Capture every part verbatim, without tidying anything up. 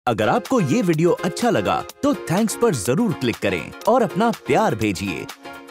अगर आपको ये वीडियो अच्छा लगा तो थैंक्स पर जरूर क्लिक करें और अपना प्यार भेजिए।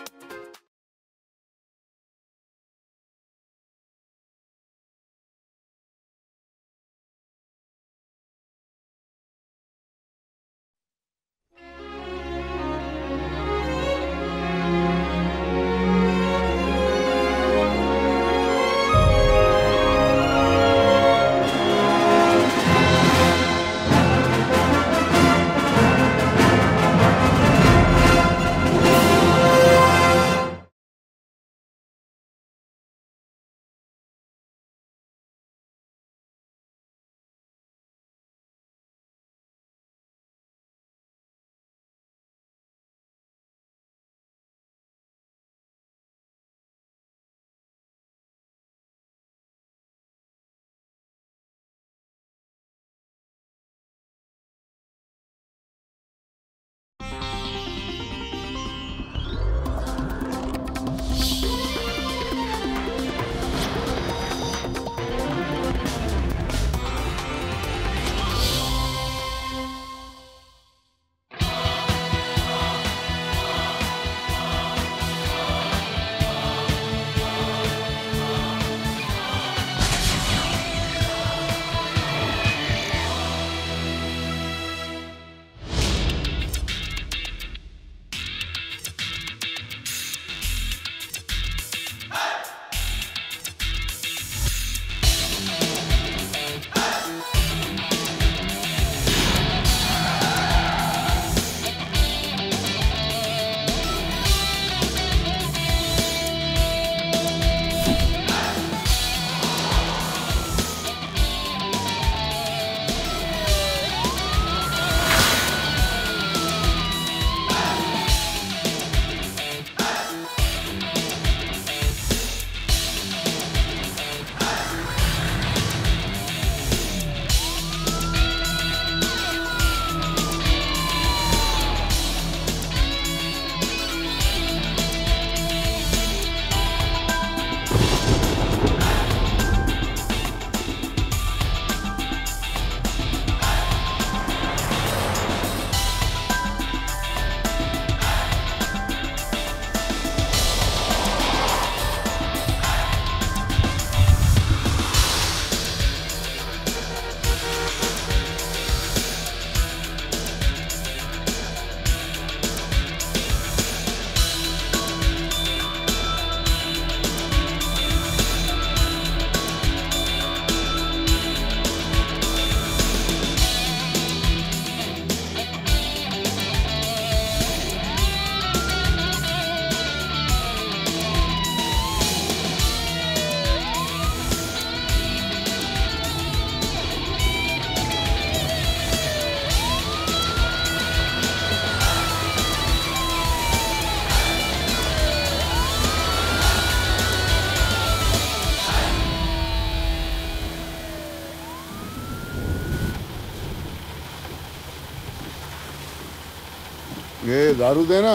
ये दारू देना।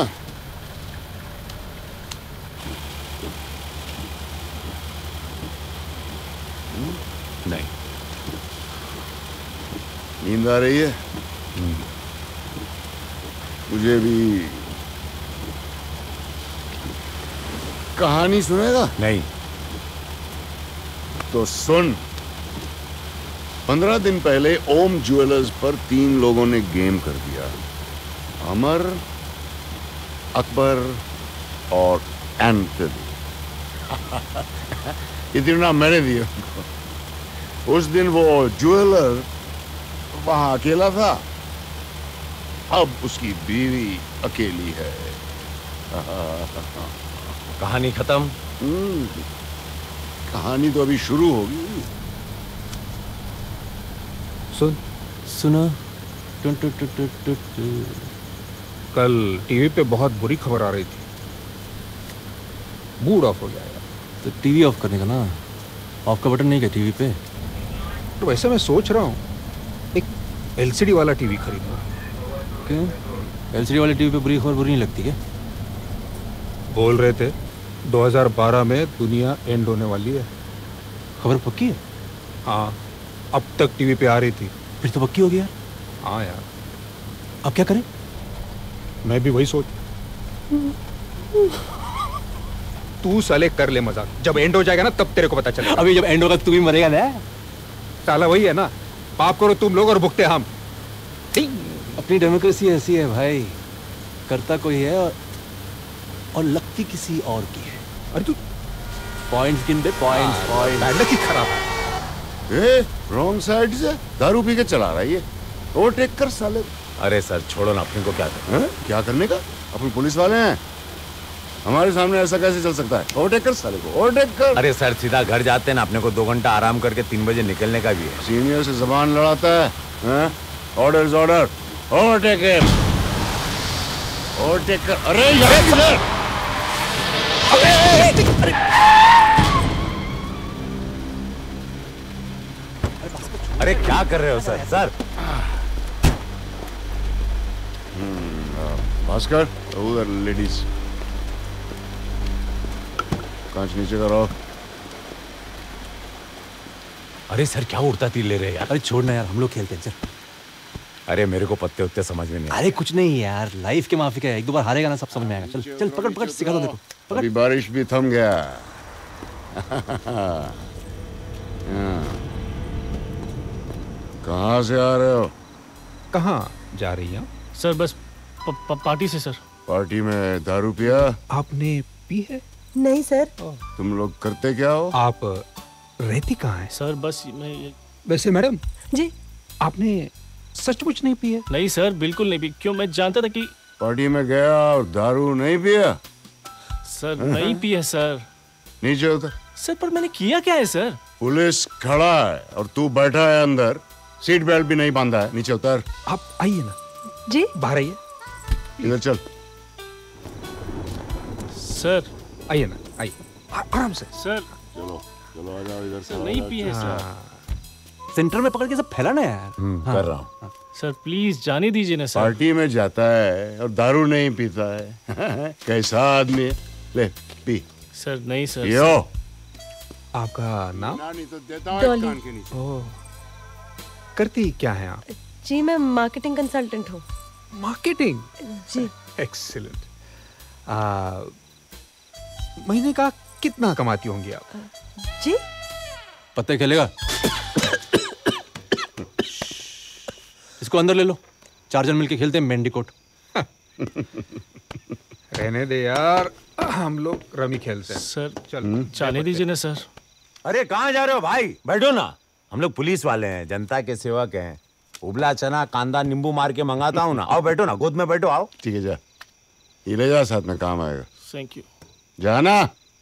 नहीं। नींद आ रही है? मुझे भी। कहानी सुनेगा? नहीं। तो सुन। पंद्रह दिन पहले ओम ज्वेलर्स पर तीन लोगों ने गेम कर दिया। अमर, अकबर और एंथनी। इतना मैंने दिया उनको। उस दिन वो ज्वेलर वहां अकेला था, अब उसकी बीवी अकेली है। कहानी खत्म? कहानी तो अभी शुरू होगी। सुन। सुना। कल टीवी पे बहुत बुरी खबर आ रही थी, मूड ऑफ हो जाएगा। तो टीवी ऑफ करने का ना, ऑफ का बटन नहीं क्या टीवी पे? तो वैसे मैं सोच रहा हूँ एक एलसीडी वाला टीवी खरीदूँ। क्यों? एलसीडी वाले टीवी पे बुरी खबर बुरी नहीं लगती क्या? बोल रहे थे दो हज़ार बारह में दुनिया एंड होने वाली है। खबर पक्की है? हाँ, अब तक टीवी पे आ रही थी। फिर तो पक्की हो गया। हाँ यार, अब क्या करें? मैं भी वही सोच। तू साले कर ले मजाक, जब एंड हो जाएगा ना तब तेरे को पता चलेगा। अभी जब एंड होगा तू भी मरेगा ना। साला वही है ना, पाप करो तुम लोग और भुगते हम। अपनी डेमोक्रेसी ऐसी है भाई, करता कोई है और, और लगती किसी और की है। अरे तू पॉइंट्स गिन दे, पॉइंट्स पॉइंट्स। बैठक ही खराब है। ए, रॉन्ग साइड से दारू पी के चला रहा है ये, ओवरटेक कर साले। अरे सर छोड़ो ना, अपने को क्या करना है? क्या करने का? अपन पुलिस वाले हैं, हमारे सामने ऐसा कैसे चल सकता है? ओवरटेक कर साले को, ओवरटेक कर। अरे सर सीधा घर जाते हैं ना, अपने को दो घंटा आराम करके तीन बजे निकलने का भी है। सीनियर से जबान लड़ाता है, हैं? ऑर्डर इज ऑर्डर, ओवरटेक कर, ओवरटेक कर। अरे यार किधर? अरे क्या कर रहे हो सर? सर भास्कर, उधर लेडीज, कांच नीचे करो। अरे सर क्या उड़ता तीर ले रहे हैं यार? अरे छोड़ना यार, हम लोग खेलते हैं चल। अरे मेरे को पत्ते उत्ते समझ में नहीं अरे कुछ नहीं यार, लाइफ के माफी का है, एक दो बार हारेगा ना सब समझ में आएगा। चल चल पकड़ पकड़, सिखा दो देखो। पकड़। अभी बारिश भी थम गया। कहाँ से आ रहे हो? कहाँ जा रही हैं? सर बस प, प, पार्टी से सर। पार्टी में दारू पिया? आपने पी है? नहीं सर। तुम लोग करते क्या हो? आप रहती कहाँ है? सर बस मैं ये... वैसे मैडम जी, आपने सचमुच नहीं पी है? नहीं सर, बिल्कुल नहीं पी। क्यों? मैं जानता था कि पार्टी में गया और दारू नहीं पिया? सर नहीं पिया सर। नीचे उतर। सर पर मैंने किया क्या है सर? पुलिस खड़ा है और तू बैठा है अंदर, सीट बेल्ट भी नहीं बांधा है। नीचे उतर। आप आइए ना। जी बाहर आइए। इधर चल। सर आइए ना, आइए आराम से। सर चलो चलो आ जाओ इधर। सर नहीं पिए सर। सेंटर में पकड़ के सब फैलाना यार। हाँ। कर रहा हूँ सर, प्लीज जाने दीजिए ना सर। पार्टी में जाता है और दारू नहीं पीता है। कैसा आदमी है? ले पी। सर नहीं सर। पियो। आपका नाम? नहीं तो देता हूँ डॉली। कान के नीचे। ओह, करती क्या है आप? जी मैं मार्केटिंग कंसल्टेंट हूँ। मार्केटिंग? जी एक्सीलेंट। महीने का कितना कमाती होंगी आप? जी पत्ते खेलेगा? इसको अंदर ले लो, चार जन मिलके खेलते हैं मेंडिकोट। रहने दे यार, हम लोग रमी खेलते हैं। सर चल जाने दीजिए ना सर। अरे कहाँ जा रहे हो भाई? बैठो ना, हम लोग पुलिस वाले हैं, जनता के सेवक हैं। उबला चना कांदा नींबू मार के मंगाता हूँ ना। आओ बैठो ना, गोद में बैठो। आओ। ठीक है जा, ये ले जा, साथ में काम आएगा। Thank you. जाना।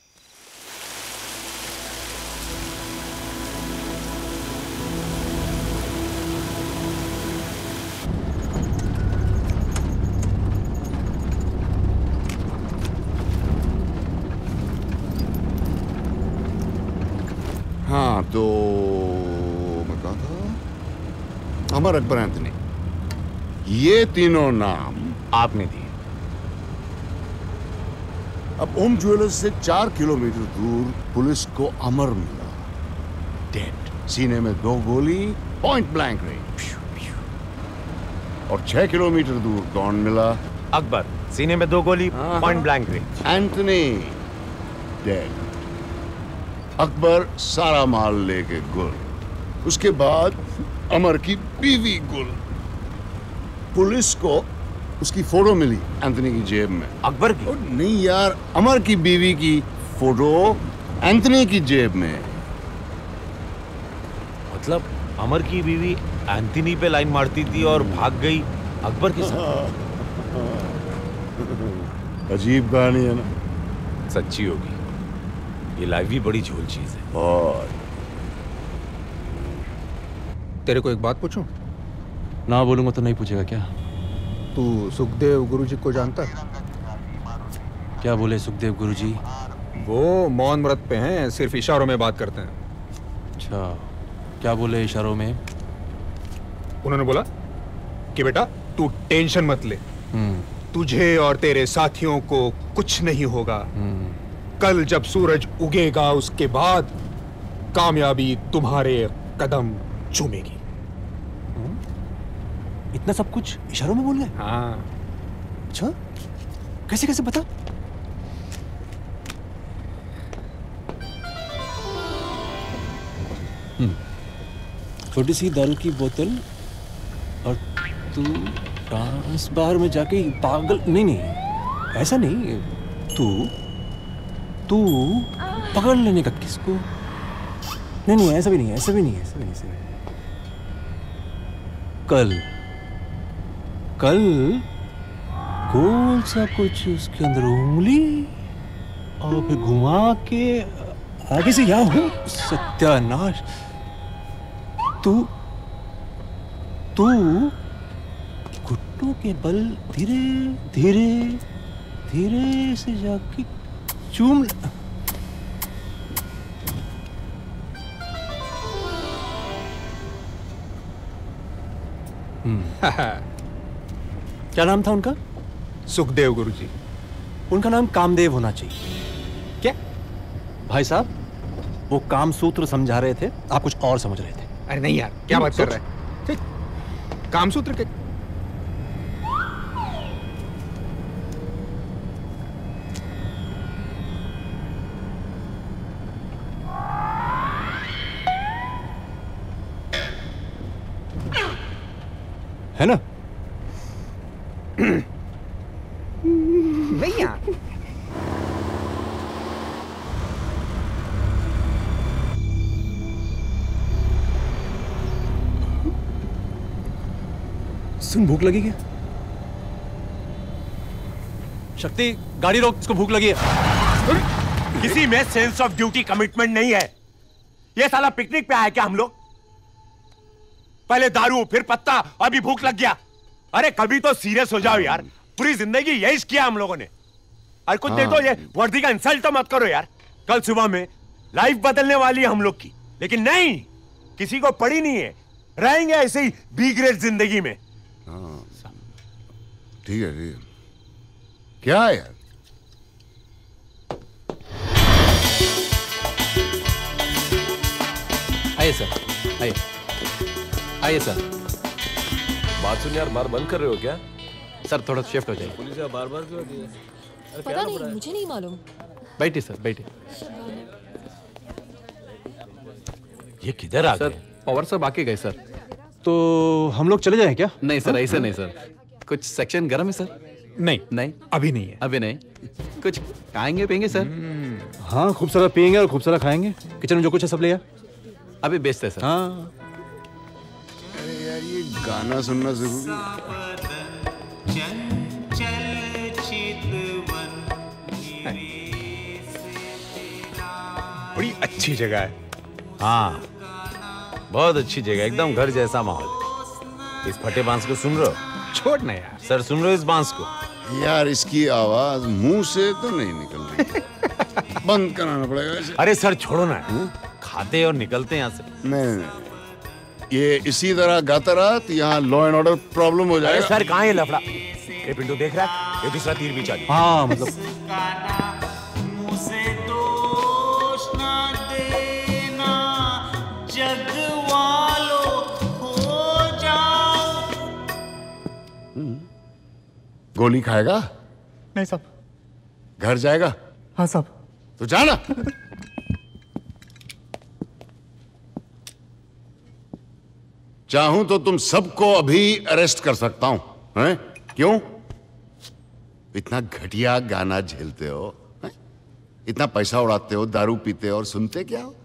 हाँ तो मैं कहा था, अमर अकबर एंथनी, ये तीनों नाम आपने दिए। अब ओम ज्वेलर्स से चार किलोमीटर दूर पुलिस को अमर मिला, डेड, सीने में दो गोली, पॉइंट ब्लैंक रेंज। और छह किलोमीटर दूर कौन मिला? अकबर, सीने में दो गोली, point blank range. Anthony, dead. Akbar सारा माल लेके गुल, उसके बाद अमर की बीवी गुल। पुलिस को उसकी फोटो मिली एंथनी की जेब में। अकबर की? ओ, नहीं यार, अमर की बीवी की फोटो एंथनी की जेब में। मतलब अमर की बीवी एंथनी पे लाइन मारती थी और भाग गई अकबर के साथ। अजीब कहानी है ना? सच्ची होगी। ये लाइफ भी बड़ी झोल चीज है। और तेरे को एक बात पूछूं? ना बोलूंगा तो नहीं पूछेगा क्या? तू सुखदेव गुरुजी को जानता है? क्या बोले सुखदेव गुरुजी? वो मौन व्रत पे हैं, सिर्फ इशारों में बात करते हैं। अच्छा, क्या बोले इशारों में? उन्होंने बोला कि बेटा तू टेंशन मत ले, हम्म तुझे और तेरे साथियों को कुछ नहीं होगा। कल जब सूरज उगेगा उसके बाद कामयाबी तुम्हारे कदम चूमेगी। इतना सब कुछ इशारों में बोल गए? हाँ। अच्छा, कैसे कैसे बता? हम्म, छोटी सी दारू की बोतल और तू डांस बार में जाके पागल। नहीं नहीं ऐसा नहीं, तू तू पकड़ लेने का किसको? नहीं नहीं ऐसा भी नहीं, ऐसा भी नहीं, ऐसा भी नहीं, ऐसा भी नहीं। कल कल गोल सा कुछ उसके अंदर उंगली और फिर घुमा के आगे से या हो सत्यानाश। तू तू घुटनों के बल धीरे धीरे धीरे से जाके चूम। क्या नाम था उनका? सुखदेव गुरुजी। उनका नाम कामदेव होना चाहिए। क्या भाई साहब, वो काम सूत्र समझा रहे थे, आप कुछ और समझ रहे थे। अरे नहीं यार, क्या बात कर रहा है? कामसूत्र के है ना? नहीं यार। सुन, भूख लगी क्या? शक्ति, गाड़ी रोक, इसको भूख लगी है। किसी में सेंस ऑफ ड्यूटी कमिटमेंट नहीं है। ये साला पिकनिक पे आया क्या हम लोग? पहले दारू फिर पत्ता, अभी भूख लग गया। अरे कभी तो सीरियस हो जाओ यार, पूरी जिंदगी यही किया हम लोगों ने। अरे कुछ नहीं तो ये वर्दी का इंसल्ट तो मत करो यार। कल सुबह में लाइफ बदलने वाली है हम लोग की, लेकिन नहीं, किसी को पड़ी नहीं है। रहेंगे ऐसे ही बी ग्रेड जिंदगी में। ठीक है ठीक है। क्या है यार? आइए सर, आइए आइए सर। बात सुन यार, बार बंद कर रहे हो क्या? सर थोड़ा शिफ्ट हो जाइए। पुलिस यार बार बार क्यों होती है? पता नहीं, मुझे नहीं मालूम। बैठिए सर, बैठिए। ये किधर आ सर? गए? पवार साहब आके गए सर। तो हम लोग चले जाएं क्या? नहीं सर, ऐसे नहीं सर, कुछ सेक्शन गर्म है सर। नहीं नहीं अभी नहीं है। अभी नहीं, कुछ खाएंगे पिएंगे सर। हाँ, खूब सारा पियेंगे और खूब सारा खाएंगे। किचन में जो कुछ है सब ले आ। अभी बेचते हैं सर। हाँ। अरे यार, ये गाना सुनना जरूरी है। बड़ी अच्छी जगह है। हाँ, बहुत अच्छी जगह, एकदम घर जैसा माहौल। इस फटे बांस को सुन रहे हो? छोड़ ना यार। सर सुन रहे हो इस बांस को? यार इसकी आवाज मुंह से तो नहीं निकल रही। बंद कराना पड़ेगा इसे। अरे सर छोड़ो ना, खाते और निकलते यहाँ से। नहीं नहीं, ये इसी तरह गाता रहा तो यहाँ लॉ एंड ऑर्डर प्रॉब्लम हो अरे जाएगा। सर कहाँ है लफड़ा? ये पिंटू देख रहा है, ये दूसरा तीर भी चालू। हाँ मतलब गोली खाएगा? नहीं साहब। घर जाएगा? हाँ साहब। तो जाना। चाहूं तो तुम सबको अभी अरेस्ट कर सकता हूं, हैं? क्यों? इतना घटिया गाना झेलते हो, हैं? इतना पैसा उड़ाते हो, दारू पीते हो और सुनते क्या हो?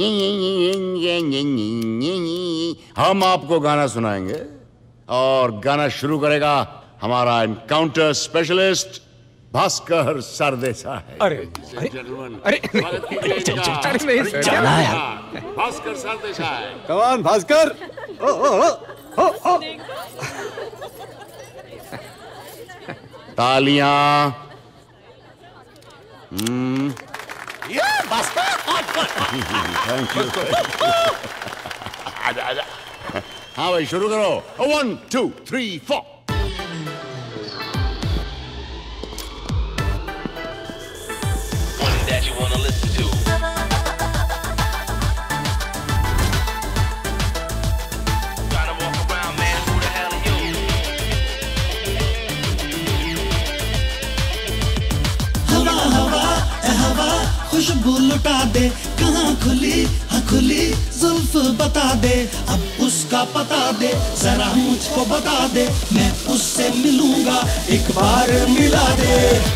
हम आपको गाना सुनाएंगे और गाना शुरू करेगा हमारा एनकाउंटर स्पेशलिस्ट भास्कर सरदेसाई। अरे अरे अरे नहीं जाना है भास्कर सरदेसाई। Come on Bhaskar. ओ ओ ओ ओ ओ। तालियां। Hmm, thank you. आजा आजा। हाँ भाई शुरू करो। One two three four. That you wanna listen to. Gotta walk around, man. Who the hell are you? खुशबू लुटा दे, कहाँ खुली हाँ खुली जुल्फ बता दे, अब उसका पता दे, जरा मुझको बता दे, मैं उससे मिलूंगा, एक बार मिला दे।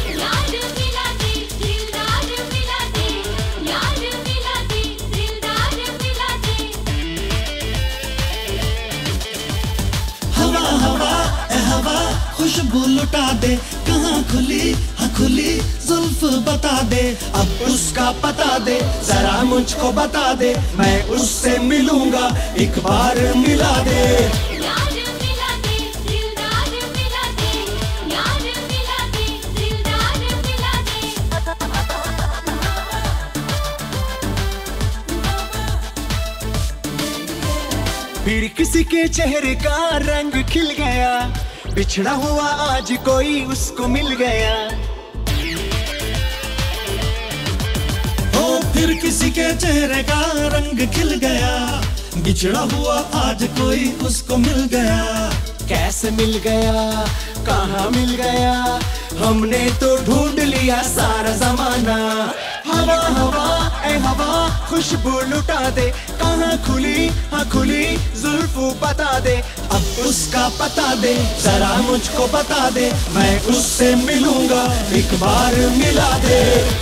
हवा हवा ए हवा खुशबू लुटा दे, कहाँ खुली हाँ खुली जुल्फ बता दे, अब उसका पता दे, जरा मुझको बता दे, मैं उससे मिलूंगा, एक बार मिला दे। फिर किसी के चेहरे का रंग खिल गया, बिछड़ा हुआ आज कोई उसको मिल गया। ओ फिर किसी के चेहरे का रंग खिल गया, बिछड़ा हुआ आज कोई उसको मिल गया। कैसे मिल गया, कहाँ मिल गया, हमने तो ढूंढ लिया सारा जमाना। हवा हवा ए हवा खुशबू लुटा दे, कहाँ खुली हाँ खुली जुल्फू बता दे, अब उसका पता दे, जरा मुझको बता दे, मैं उससे मिलूंगा, एक बार मिला दे।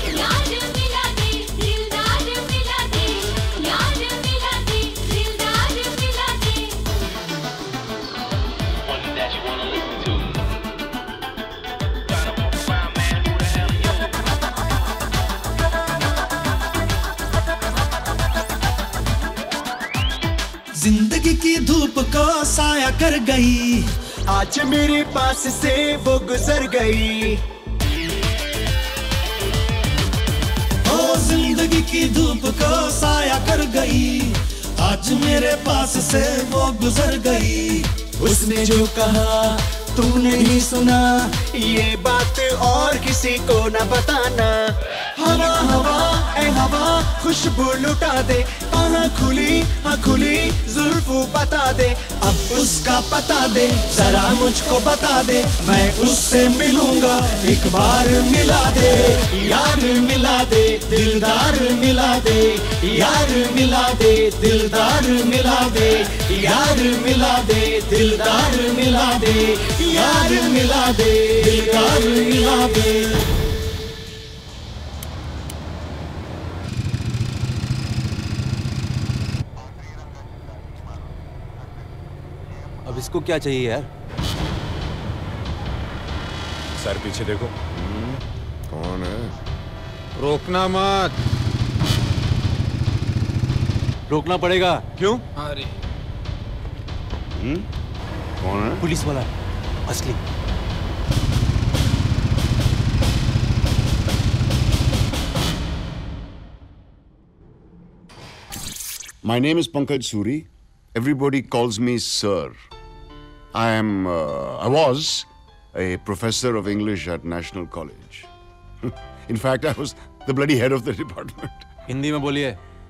जिंदगी की धूप को साया कर गई, आज मेरे पास से वो गुजर गई। ओ जिंदगी की धूप को साया कर गई, आज मेरे पास से वो गुजर गई। उसने जो कहा तूने ही सुना, ये बात और किसी को न बताना। हवा हवा ए हवा खुशबू लुटा दे, कहाँ खुली हाँ खुली जुल्फू बता दे, अब उसका पता दे, जरा मुझको बता दे, मैं उससे मिलूंगा, एक बार मिला दे। यार मिला दे दिलदार मिला दे, यार मिला दे दिलदार मिला दे, यार मिला दे दिलदार मिला दे, यार मिला दे दिलदार मिला दे। अब इसको क्या चाहिए यार? सर पीछे देखो। कौन है? रोकना मत। रोकना पड़ेगा। क्यों? अरे हम्म? कौन है? पुलिस वाला असली। My name is Pankaj Suri. Everybody calls me sir. I am, uh, I was a professor of English at National College. In fact, I was the bloody head of the department. Hindi में बोलिए।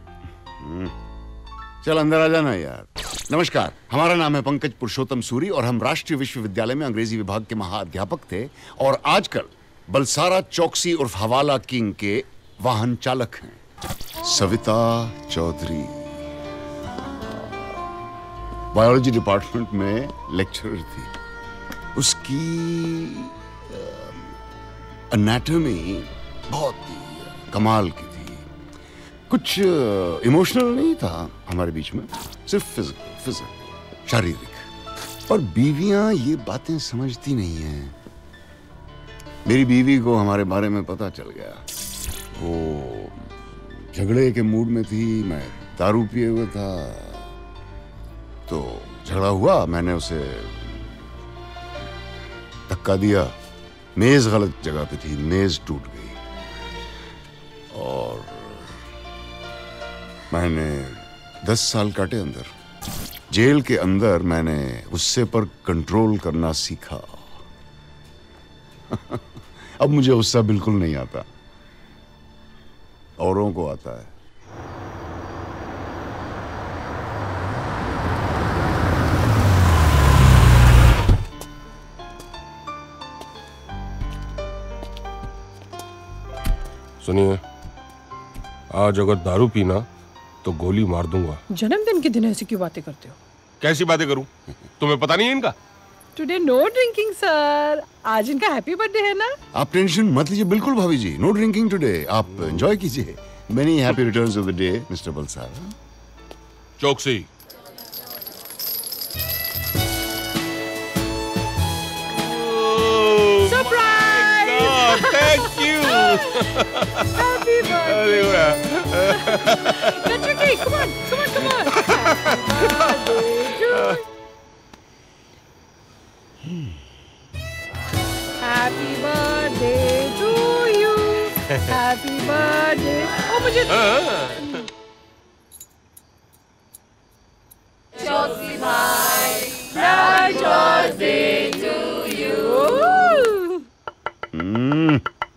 चल अंदर आ जाना यार। नमस्कार, हमारा नाम है पंकज पुरुषोत्तम सूरी और हम राष्ट्रीय विश्वविद्यालय में अंग्रेजी विभाग के महाअध्यापक थे और आजकल बलसारा चौकसी उर्फ हवाला किंग के वाहन चालक हैं। सविता चौधरी बायोलॉजी डिपार्टमेंट में लेक्चरर थी। उसकी एनाटॉमी बहुत ही कमाल की थी। कुछ इमोशनल नहीं था हमारे बीच में, सिर्फ फिजिकल फिजिकल शारीरिक। और बीवियां ये बातें समझती नहीं हैं। मेरी बीवी को हमारे बारे में पता चल गया। वो झगड़े के मूड में थी, मैं दारू पिए हुआ था, तो झगड़ा हुआ। मैंने उसे धक्का दिया। मेज गलत जगह पे थी, मेज टूट गई और मैंने दस साल काटे अंदर। जेल के अंदर मैंने गुस्से पर कंट्रोल करना सीखा। अब मुझे गुस्सा बिल्कुल नहीं आता, औरों को आता है। सुनिए, आज अगर दारू पीना तो गोली मार दूंगा। जन्मदिन के दिन ऐसी क्यों बातें करते हो? कैसी बातें करूं? तुम्हें पता नहीं है इनका? Today no drinking sir. आज इनका हैप्पी बर्थडे है ना? आप टेंशन मत लीजिए, बिल्कुल भाभी जी, नो ड्रिंकिंग टुडे। आप एंजॉय कीजिए। Many happy returns of the day mister Balsar. Chouksey. Surprise! Thank you. Happy birthday. Get your cake. Come on, come on, come on. Happy birthday to you. Happy birthday. Oh, मुझे चौकसी भाई, Happy birthday to you. Hmm.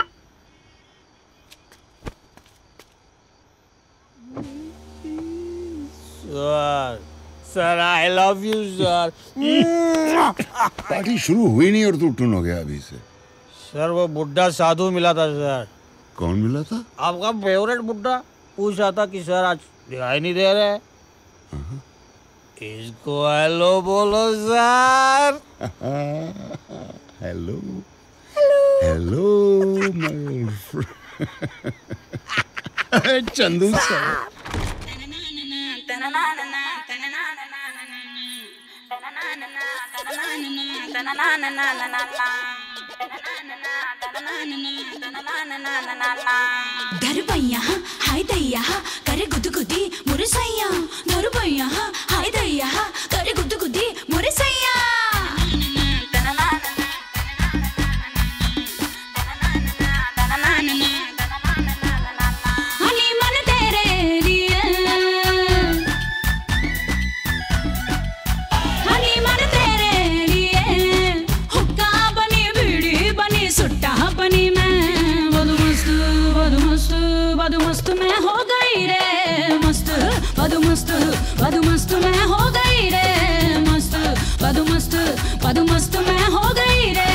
Sir, sir I love you sir. Party शुरू हुई नहीं और तू twin हो गया अभी से। सर वो बुड्ढा साधु मिला था सर। कौन मिला था? आपका फेवरेट बुड्ढा पूछा था कि सर आज दिखाई नहीं दे रहे। इसको हेलो बोलो sir. Hello hello my friend Chandu sir. दरबैया हाय दैया करे गुदगुदी मुरे सैया। दरबैया हाय दैया करे गुदगुदी मुरे सैया। हनी मन तेरे लिए, हनी मन तेरे लिए। हुक्का बनी बीड़ी बनी सुट्टा बनी मैं। बदु मस्त बदु मस्त बदु मस्त मैं हो गई रे मस्त। बदु मस्त बदु मस्त मैं हो गई रे मस्त। बदु मस्त बदु मस्त मैं हो गई रे।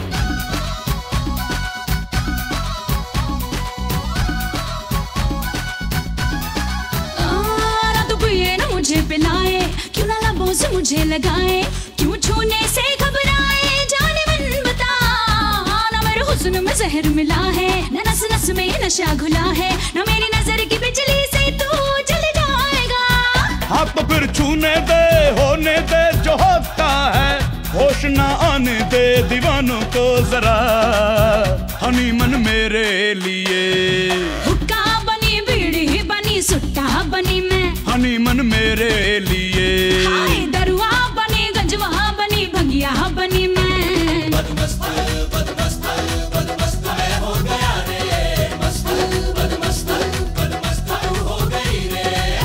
ना तो पिए ना मुझे पिलाए, क्यों ना लबों से मुझे लगाए, क्यों छूने से घबराए जाने मन बता। ना मेरे हुस्न में जहर मिला है, ना नस नस में नशा घुला है, ना मेरी नजर की बिजली से तू जल जाएगा। हाँ तो फिर छूने दे होने दे जो होता है, होश ना आने दे दीवानों को जरा। हनी मन मेरे लिए, हुक्का बनी बीड़ी बनी सुट्टा बनी मैं। हनी मन मेरे लिए, हाय दरुआ बनी गंजवा बनी भंगिया बनी मैं। बदमस्त बदमस्त बदमस्त मैं हो गया रे मस्त। बदमस्त बदमस्त तू हो गई रे।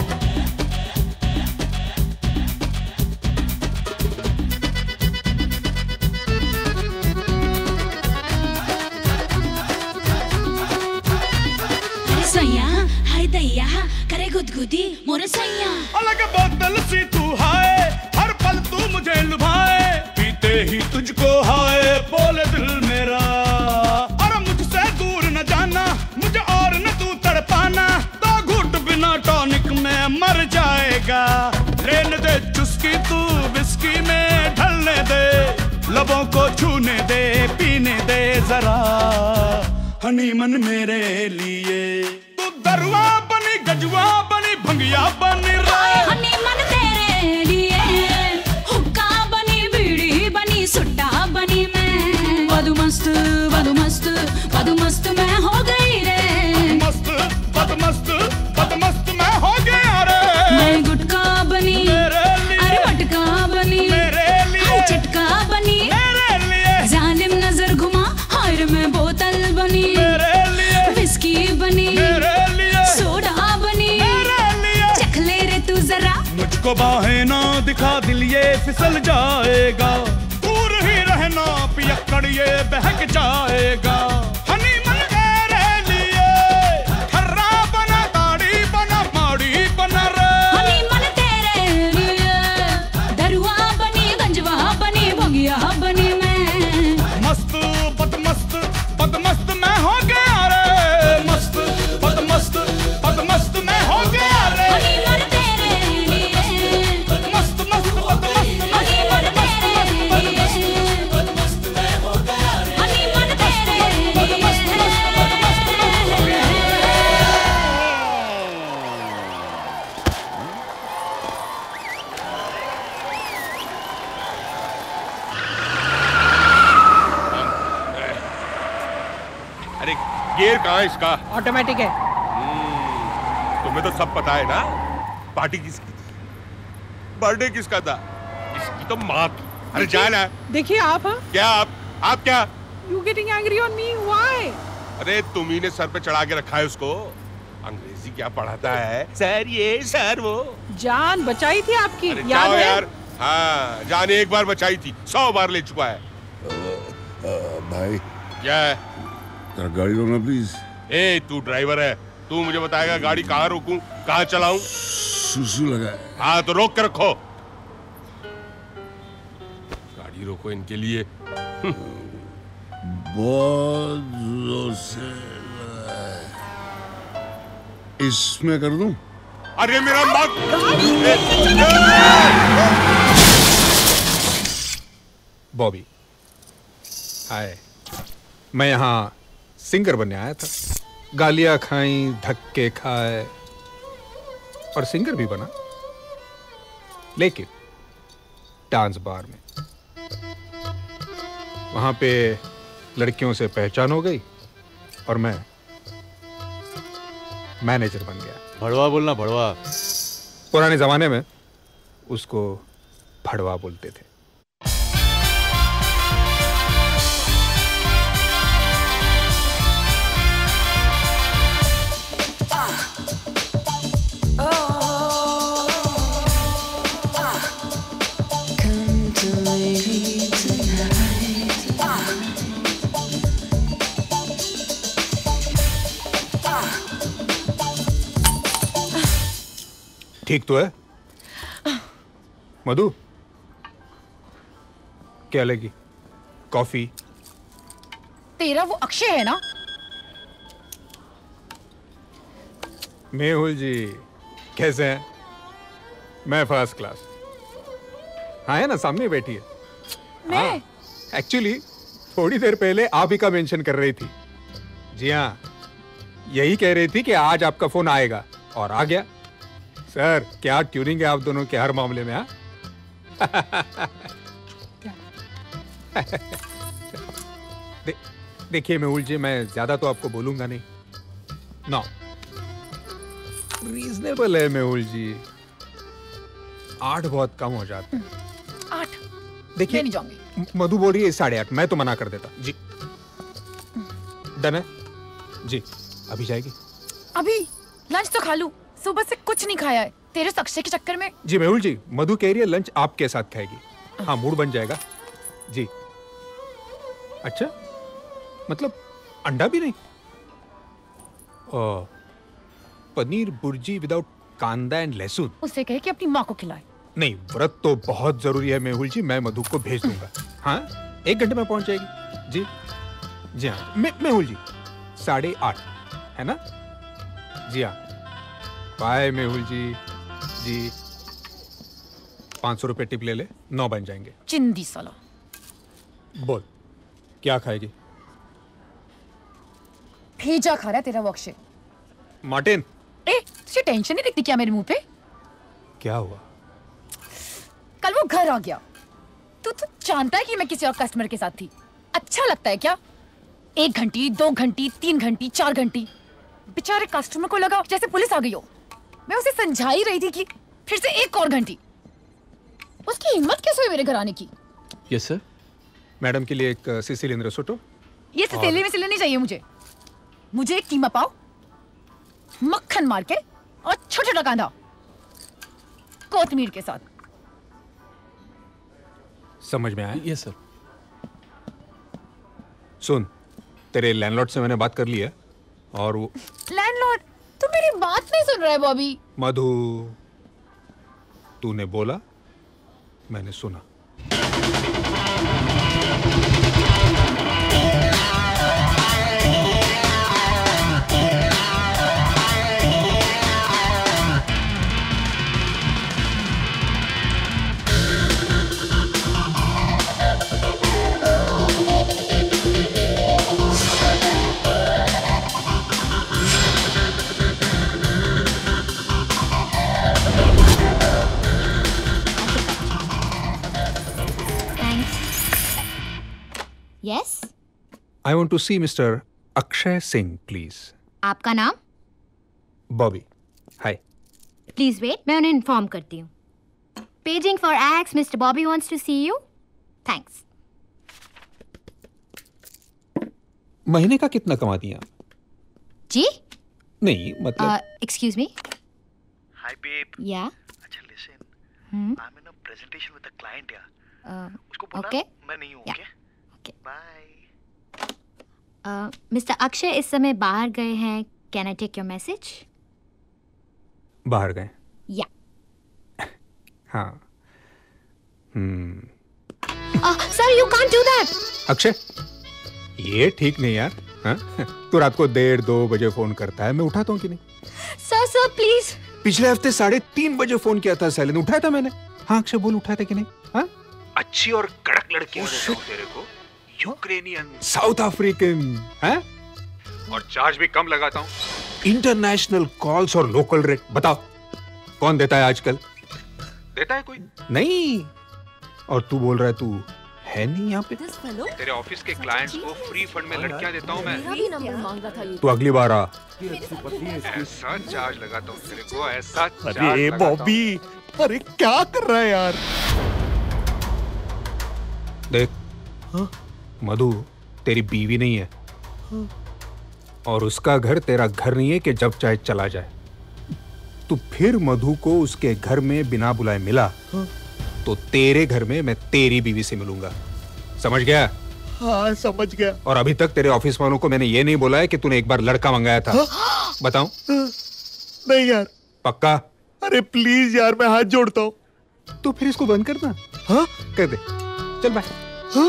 अरे सैया हाय दैया करे गुदगुदी मोरे सैया। अलग बोतल सी तू हाय, हर पल तू मुझे लुभाए, पीते ही तुझको हाय बोले दिल मेरा। और मुझसे दूर न जाना, मुझे और न तू तड़पाना, तो घुट बिना टॉनिक में मर जाएगा। लेने दे चुस्की तू विस्की में ढलने दे, लबों को छूने दे पीने दे जरा। हनी मन मेरे लिए, तू दरुआ बनी गजुआ बनी भंगिया बनी रे। हनी मन तेरे लिए, हुक्का बनी बीड़ी बनी सुट्टा बनी मैं। बदु मस्त बदु मस्त बदु मस्त मैं हो गई रे मस्त। बद मस्त बद मस्त मैं हो गया रे। मैं गुटका बनी अरे मटका बनी हाय चटका बनी जालिम नजर घुमा हाय रे मैं बोतल बनी विस्की बनी सोडा बनी। चख ले रे तू जरा, मुझको बाहें ना दिखा दिल ये फिसल जाएगा। दूर ही रहना पियक्कड़ ये बहक जाएगा। हनी मन तेरे लिए, ठर्रा बना दाढ़ी बना माड़ी बना रे। हनी मन तेरे लिए, दरुआ बनी गंजवा बनी भंगिया बनी मैं। मस्त बदमस्त बदमस्त मैं हो गया रे मस्त। बदमस्त बदमस्त गियर कहाँ है इसका? ऑटोमेटिक है। तुम्हें तो सब पता है ना। पार्टी किसकी थी? बर्थडे किसका था? इसकी तो माँ की। अरे जाना। देखिए आप। हाँ? क्या आप? आप क्या? You getting angry on me? Why? अरे तुम ही ने सर पे चढ़ा के रखा है उसको। अंग्रेजी क्या पढ़ाता है? सर ये सर वो। जान बचाई थी आपकी, अरे याद है? यार। हाँ, जान एक बार बचाई थी, सौ बार ले चुका है। आ, आ, भाई क्या है? तेरा गाड़ी रोकना प्लीज। ए तू ड्राइवर है, तू मुझे बताएगा गाड़ी कहाँ रोकूं, कहाँ चलाऊं? सुसु लगा है। हाँ तो रोक के रखो। गाड़ी रोको इनके लिए। बहुत जोर से लगा है। इसमें कर दूं? अरे मेरा मग। बॉबी, हाय। मैं यहाँ सिंगर बनने आया था। गालियां खाई, धक्के खाए और सिंगर भी बना, लेकिन डांस बार में। वहां पे लड़कियों से पहचान हो गई और मैं मैनेजर बन गया। भड़वा बोलना, भड़वा। पुराने जमाने में उसको भड़वा बोलते थे। ठीक तो है मधु? क्या लेगी? कॉफी? तेरा वो अक्षय है ना? मेहुल जी कैसे हैं? मैं फर्स्ट क्लास। हाँ है ना, सामने बैठी है। मैं एक्चुअली थोड़ी देर पहले आप ही का मेंशन कर रही थी। जी हाँ, यही कह रही थी कि आज आपका फोन आएगा और आ गया। सर क्या ट्यूनिंग है आप दोनों के हर मामले में। हाँ दे, देखिए मेहुल जी, मैं ज्यादा तो आपको बोलूंगा नहीं। नो, रीजनेबल है मेहुल जी। आठ बहुत कम हो जाता है। आठ? देखिए नहीं जाऊंगी। मधु बोल रही है साढ़े आठ, मैं तो मना कर देता। जी डन है जी। अभी जाएगी? अभी लंच तो खा लूं, सुबह से कुछ नहीं खाया है तेरे अक्षय के चक्कर में। जी मेहुल जी, मधु कह रही है लंच आपके साथ खाएगी। हाँ मूड बन जाएगा जी। अच्छा, मतलब अंडा भी नहीं? ओ, पनीर बुर्जी विदाउट कांदा एंड लहसुन। उसे कहे कि अपनी माँ को खिलाए। नहीं, व्रत तो बहुत जरूरी है मेहुल जी, मैं मधु को भेज दूंगा। हाँ एक घंटे में पहुंच जाएगी जी। जी हाँ मे, मेहुल जी, साढ़े आठ है ना? जी हाँ, बाय मेहुल जी। जी पाँच सौ रुपये टिप ले ले, नौ बन जाएंगे। चिंदी साला। बोल क्या खाएगी? भेजा खा रहा है तेरा वो अक्षय। मार्टिन। ए, तुझे टेंशन नहीं दिखती क्या मेरे मुंह पे? क्या हुआ? कल वो घर आ गया। तू तो जानता है कि मैं किसी और कस्टमर के साथ थी। अच्छा लगता है क्या? एक घंटी, दो घंटी, तीन घंटी, चार घंटी। बेचारे कस्टमर को लगा जैसे पुलिस आ गई हो। मैं उसे समझा ही रही थी कि फिर से एक और घंटी। उसकी हिम्मत कैसे हुई मेरे घर आने की? Yes sir. मैडम के लिए एक सिसिलियन रिसोटो। ये सिसिली में सिले नहीं चाहिए मुझे। मुझे एक कीमा पाव, मक्खन मार के और छोटा छोटा कांदा कोतमीर के साथ। समझ में आया? Yes sir. सुन, तेरे लैंडलॉर्ड से मैंने बात कर ली है और वो। लैंडलॉर्ड? तू मेरी बात नहीं सुन रहा है बॉबी। मधु, तूने बोला, मैंने सुना। Yes? I want to see Mister Akshay Singh please. आपका नाम? बॉबी। हाय। प्लीज वेट, मैं उन्हें इन्फॉर्म करती हूँ। Paging for X, mister Bobby wants to see you. Thanks. महीने का कितना कमाती हैं आप? जी? नहीं मतलब। Excuse me. Hi babe. Yeah. अच्छा listen. Hmm. I'm in a presentation with a client यार. Uh, उसको बोलना okay. मैं नहीं हूँ. Yeah. Okay. Okay. Bye. Uh, mister Akshay इस समय बाहर गए हैं। Can I take your message? बाहर गए? Yeah. हाँ। हम्म। Uh, sir, you can't do that. Akshay, ये ठीक नहीं यार। हाँ? तू रात को डेढ़ दो बजे फोन करता है, मैं उठाता हूँ कि नहीं? Sir sir please. पिछले हफ्ते साढ़े तीन बजे फोन किया था, साइलेंट उठाया था मैंने। हाँ अक्षय बोल, उठाया था कि नहीं? हाँ? अच्छी और कड़क लड़कियां देता हूं तेरे को, यूक्रेनियन, साउथ अफ्रीकन, हैं? और चार्ज भी कम लगाता हूँ। इंटरनेशनल कॉल्स और लोकल रेट। बताओ कौन देता है आजकल? देता है कोई? नहीं। और तू बोल रहा है तू है नहीं यहाँ पे? तेरे ऑफिस के क्लाइंट्स को फ्री फंड में लड़कियां देता हूँ मैं। भी नंबर मांग रहा था ये। तू अगली बार आ। ऐसा चार्ज लगाता हूँ तेरे को, ऐसा चार्ज लगाता हूँ। अरे बॉबी, अरे क्या कर रहा है यार? देख, हाँ? मधु तेरी बीवी नहीं है, हाँ? और उसका घर तेरा घर नहीं है कि जब चाहे चला जाए। तू फिर मधु को उसके घर में बिना बुलाए मिला, हाँ? तो तेरे घर में मैं तेरी बीवी से मिलूंगा। समझ गया? हाँ समझ गया। और अभी तक तेरे ऑफिस वालों को मैंने ये नहीं बोला है कि तूने एक बार लड़का मंगाया था। हाँ? बताऊं? नहीं यार। पक्का? अरे प्लीज यार, मैं हाथ जोड़ता हूँ। तो फिर इसको बंद करना। हाँ? कर दे। चल बाय। हाँ?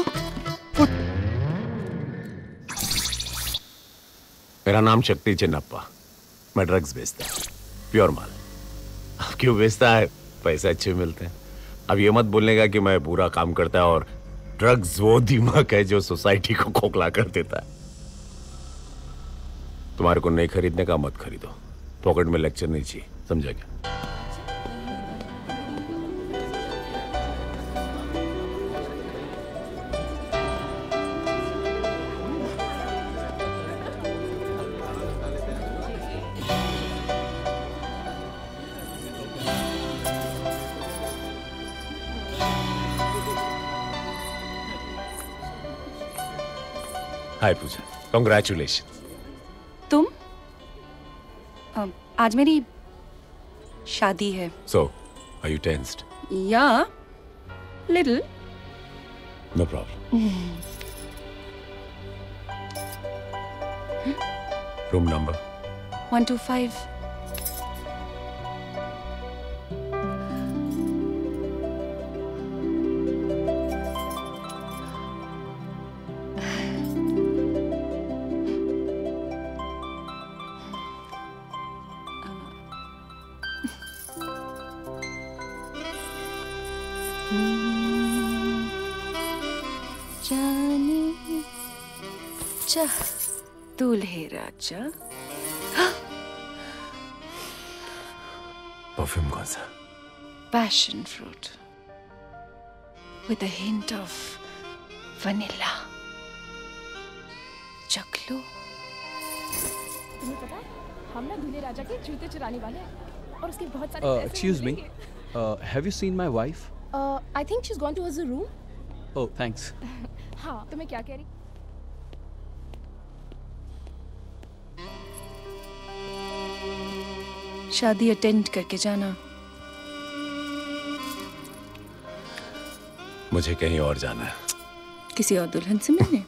मेरा नाम शक्ति चिन्नप्पा, मैं ड्रग्स बेचता हूँ, प्योर माल। अब क्यों बेचता है? पैसे अच्छे मिलते हैं। अब ये मत बोलने का कि मैं पूरा काम करता है और ड्रग्स वो दिमाग है जो सोसाइटी को खोखला कर देता है। तुम्हारे को नहीं खरीदने का मत खरीदो, पॉकेट में लेक्चर नहीं चाहिए, समझा क्या? हाय पूजा, कांग्रेचुलेशन। तुम? um, आज मेरी शादी है। So, are you tensed? Yeah, little. No problem. Room number? One two five. दूल्हे राजा। परफ्यूम कौन सा? Passion fruit with a hint of vanilla. चख लो। तुम्हें पता है, हम ना दूल्हे राजा के जूते चुराने वाले हैं और उसके बहुत सारे पैसे Excuse me, uh, have you seen my wife? Uh, I think she's gone to her room. Oh, thanks. हाँ, तुम्हें क्या कह रही? शादी अटेंड करके जाना। मुझे कहीं और जाना है। किसी और दुल्हन से मिलने?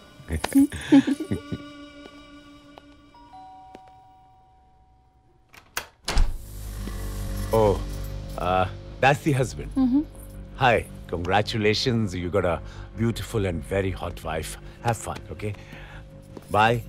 Oh, uh, that's the husband. Mm-hmm. Hi, congratulations. You got a beautiful and very hot wife. Have fun, okay? Bye.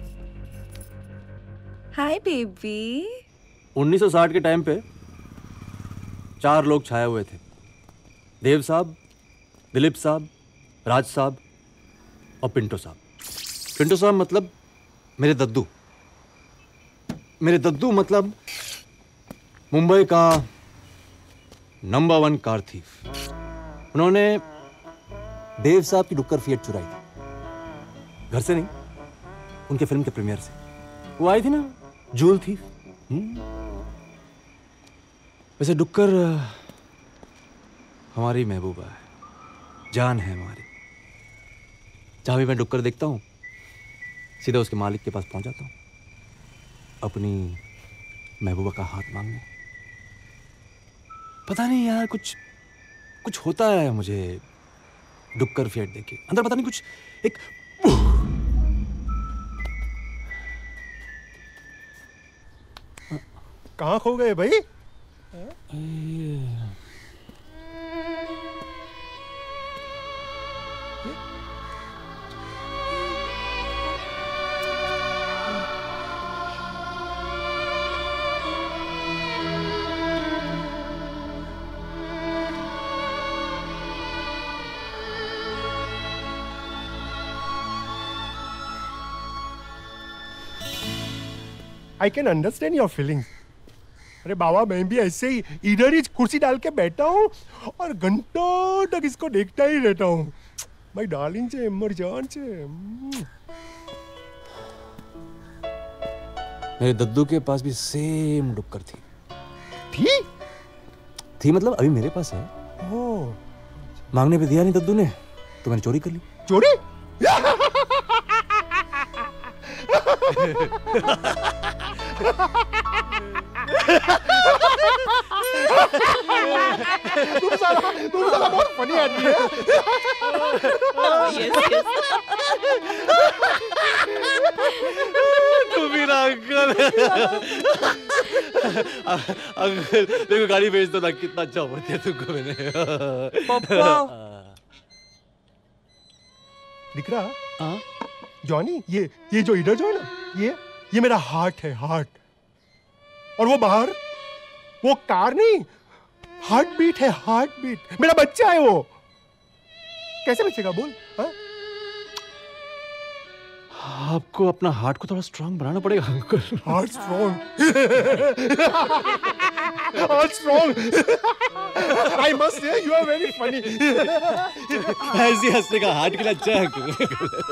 Hi, baby. उन्नीस सौ साठ के टाइम पे चार लोग छाए हुए थे। देव साहब, दिलीप साहब, राज साहब और पिंटो साहब। पिंटो साहब मतलब मेरे दद्दू। मेरे दद्दू मतलब मुंबई का नंबर वन कार थीफ। उन्होंने देव साहब की डुक्कर फिएट चुराई थी। घर से नहीं, उनके फिल्म के प्रीमियर से। वो आई थी ना, जूल थी। वैसे डुक्कर हमारी महबूबा है, जान है हमारी। जहां भी मैं डुक्कर देखता हूँ सीधा उसके मालिक के पास पहुंच जाता हूँ, अपनी महबूबा का हाथ मांगने। पता नहीं यार, कुछ कुछ होता है मुझे डुक्कर फिएट देखे, अंदर पता नहीं कुछ एक कहाँ खो गए भाई? I can understand your feelings. अरे बाबा, मैं भी ऐसे ही इधर ही कुर्सी डाल के बैठा हूँ और घंटों तक इसको देखता ही रहता हूँ। भाई डार्लिंग से मर जान से। मेरे दद्दू के पास भी सेम डुक्कर थी। थी? थी मतलब अभी मेरे पास है। ओह। मांगने पे दिया नहीं दद्दू ने, तो मैंने चोरी कर ली। चोरी? तुम साला तुम साला बहुत फनी आदमी है। तू भी ना अंकल। अंकल देखो गाड़ी भेज दो ना, कितना अच्छा हुआ दिया तुमको मैंने। दिख रहा? हाँ। जॉनी, ये ये जो इधर जो है ना, ये ये मेरा हार्ट है, हार्ट। और वो बाहर, वो कार नहीं, हार्ट बीट है, हार्ट बीट। मेरा बच्चा है वो। कैसे बचेगा बोल? हाँ? आपको अपना हार्ट को थोड़ा स्ट्रांग बनाना पड़ेगा uncle. Heart strong? Heart strong? I must say you are very funny. ऐसे हंसने का हार्ट के लिए अच्छा है अंकल।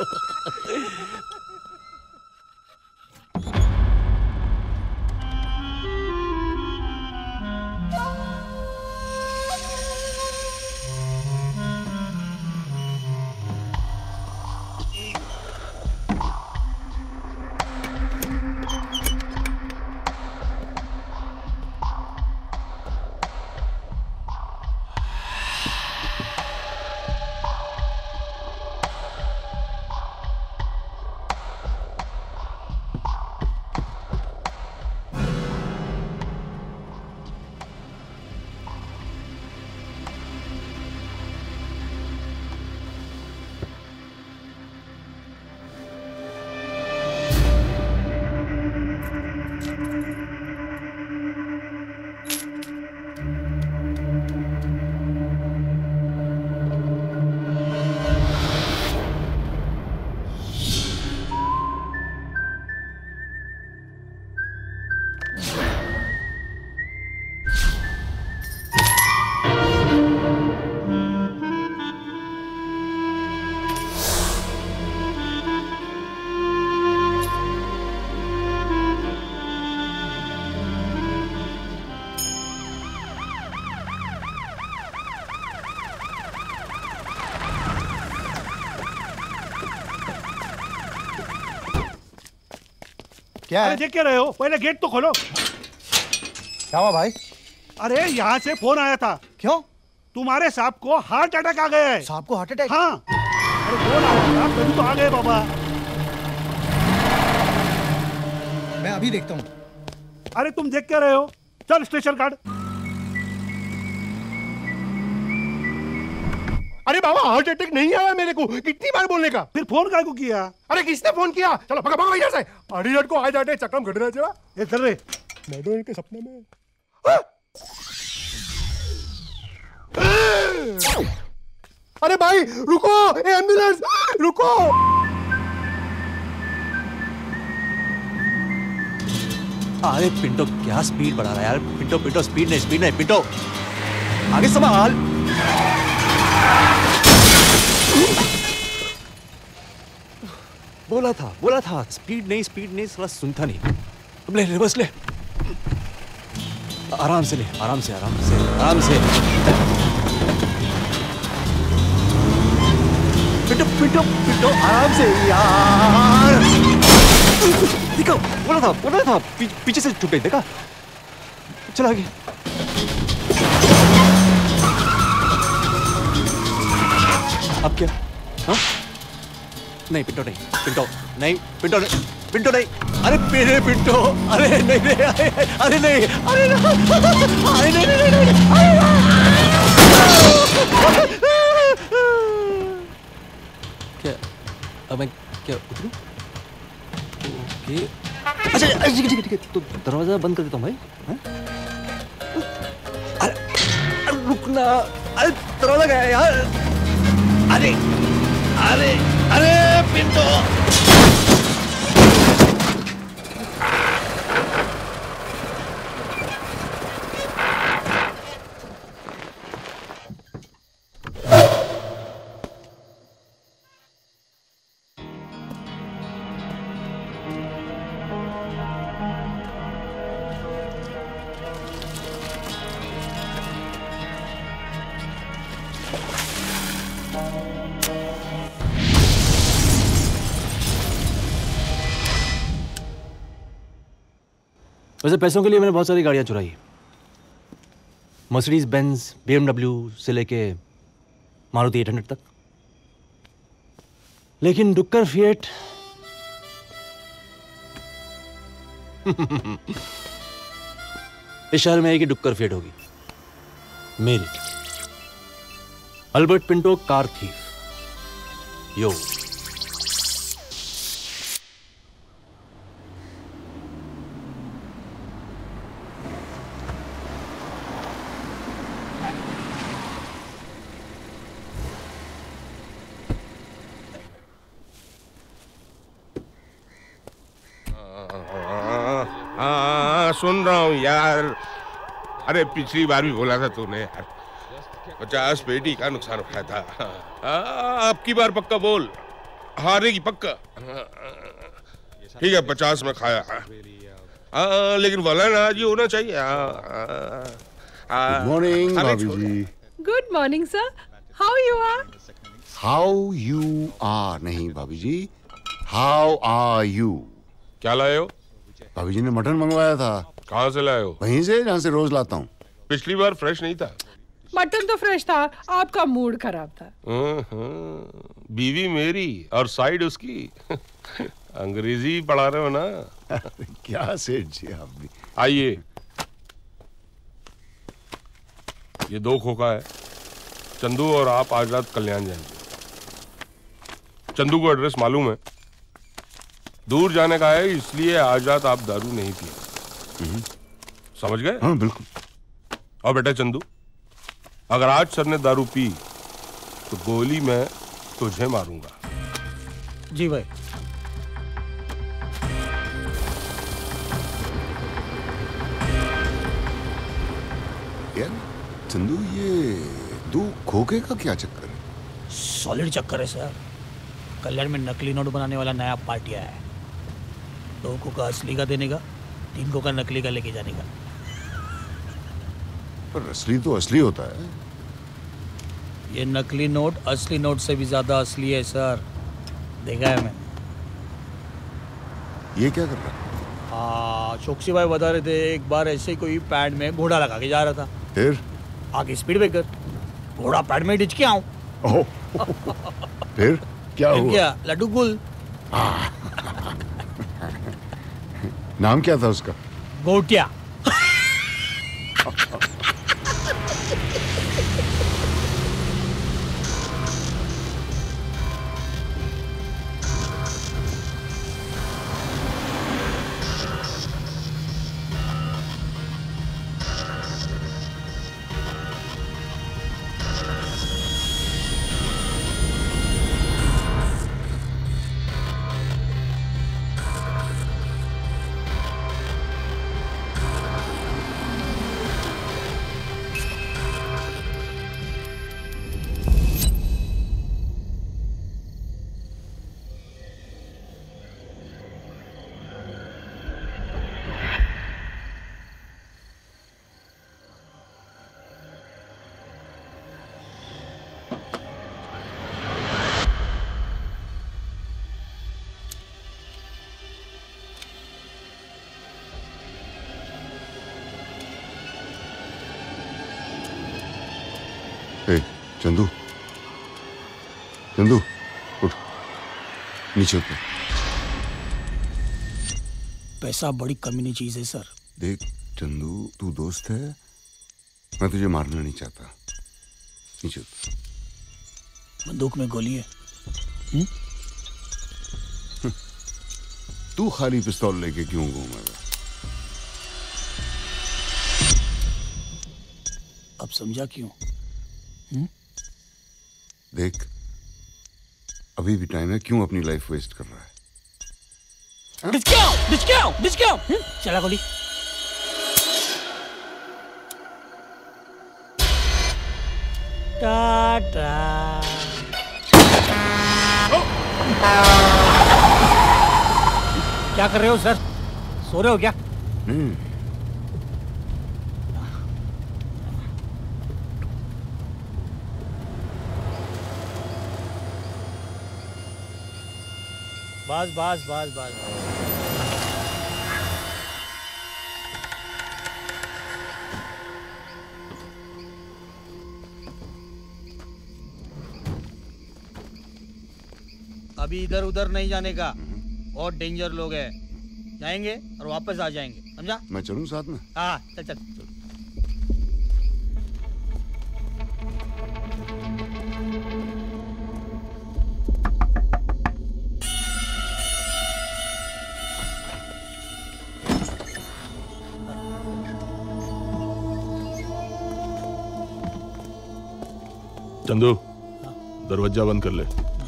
क्या है? देख क्या रहे हो? पहले गेट तो खोलो। क्या हुआ भाई? अरे यहाँ से फोन आया था। क्यों? तुम्हारे सांप को हार्ट अटैक आ गया है। सांप को हार्ट अटैक? हाँ। अरे फोन आया था, तभी तो आ गए बाबा। मैं अभी देखता हूँ। अरे तुम देख क्या रहे हो? चल स्टेशन कार्ड। अरे बाबा, हार्ट अटैक नहीं आया मेरे को। कितनी बार बोलने का? फिर फोन काय को किया? अरे किसने फोन किया? चलो भगा भगा इधर से। अरे को आ जाते चक्रम घट रहा चला। ये कर रहे मेडोन के सपने में। अरे भाई रुको, एम्बुलेंस रुको। अरे पिंटो क्या स्पीड बढ़ा रहा है यार। पिंटो पिंटो स्पीड नहीं, स्पीड नहीं पिंटो, आगे संभाल। बोला था बोला था स्पीड नहीं स्पीड नहीं, साला सुनता नहीं। अब ले रिवर्स ले, आराम से ले, आराम से आराम से आराम से। पिटो पिटो पिटो आराम से यार। देखो बोला था बोला था पी, पीछे से छुप गई, देखा? चला आगे। अब क्या? हाँ? नहीं पिंटो नहीं, पिंटो नहीं, पिंटो नहीं, पिंटो नहीं, अरे मेरे पिंटो, अरे नहीं नहीं, अरे अरे नहीं, अरे नहीं, अरे नहीं नहीं नहीं, अरे क्या? अब मैं क्या उतरूं? ओके, अच्छा अच्छा ठीक है ठीक है ठीक है, तो दरवाजा बंद कर देता हूँ भाई। हाँ? अरे अरे रुकना, अरे दरवाजा गया यार, अरे अरे अरे पिंटो। वैसे पैसों के लिए मैंने बहुत सारी गाड़ियां चुराई, मर्सिडीज बेंज, बीएमडब्ल्यू से लेके मारुति एट हंड्रेड तक, लेकिन डुक्कर फिएट इस शहर में एक ही डुक्कर फिएट होगी, मेरी। Albert Pinto car thief. Yo सुन रहा हूँ यार। अरे पिछली बार भी बोला था तूने यार, पचास पेटी का नुकसान उठाया था। अब की बार पक्का बोल, हारेगी पक्का। ठीक है पचास में खाया, आ, लेकिन वाला ना आज ये होना चाहिए। गुड मॉर्निंग भाभी जी। Good morning sir, how you are? How you are नहीं भाभी जी, हाउ आर यू। क्या लाए हो? भाभी जी ने मटन मंगवाया था। कहाँ से लाए हो? वहीं से जहाँ से रोज लाता हूँ। पिछली बार फ्रेश नहीं था। मटन तो फ्रेश था, आपका मूड खराब था। बीवी मेरी और साइड उसकी। अंग्रेजी पढ़ा रहे हो ना? क्या सेठ जी आप भी। आइए, ये दो खोखा है। चंदू और आप आज रात कल्याण जाएंगे। चंदू को एड्रेस मालूम है, दूर जाने का है, इसलिए आज रात आप दारू नहीं पिए। समझ गए? हाँ बिल्कुल। और बेटा चंदू, अगर आज सर ने दारू पी तो गोली मैं तुझे मारूंगा। जी भाई। यार चंदू, ये दो खोखे का क्या चक्कर है? सॉलिड चक्कर है सर। कल्याण में नकली नोट बनाने वाला नया पार्टी आया है। दो खोखा असली का देने का, तीन खोखा नकली का लेके जाने का। पर असली तो असली होता है। ये नकली नोट असली नोट से भी ज्यादा असली है सर, देखा है मैंने। ये क्या कर रहा है? हाँ, चौकसी भाई बता रहे थे, एक बार ऐसे ही कोई पैड में घोड़ा लगा के जा रहा था। फिर आगे स्पीड ब्रेकर, घोड़ा पैड में डिच के आऊं। फिर क्या हुआ? क्या लड्डू गुल। नाम क्या था उसका? गोटिया। चंदू, चंदू उठ, नीचे उतर। पैसा बड़ी कमीनी चीज है सर। देख चंदू, तू दोस्त है, मैं तुझे मारना नहीं चाहता। नीचे उतर। बंदूक में गोली है। हुँ? तू खाली पिस्तौल लेके क्यों घूमेगा? अब समझा क्यों? हुँ? देख, अभी भी टाइम है, क्यों अपनी लाइफ वेस्ट कर रहा है? Discount, discount, discount. चला गोली। टाटा। क्या कर रहे हो सर? सो रहे हो क्या? हम्म। बस बस बस बस। अभी इधर उधर नहीं जाने का, बहुत डेंजर लोग हैं। जाएंगे और वापस आ जाएंगे, समझा? मैं चलूं साथ में? हाँ चल चल। चंदू, दरवाजा बंद कर ले।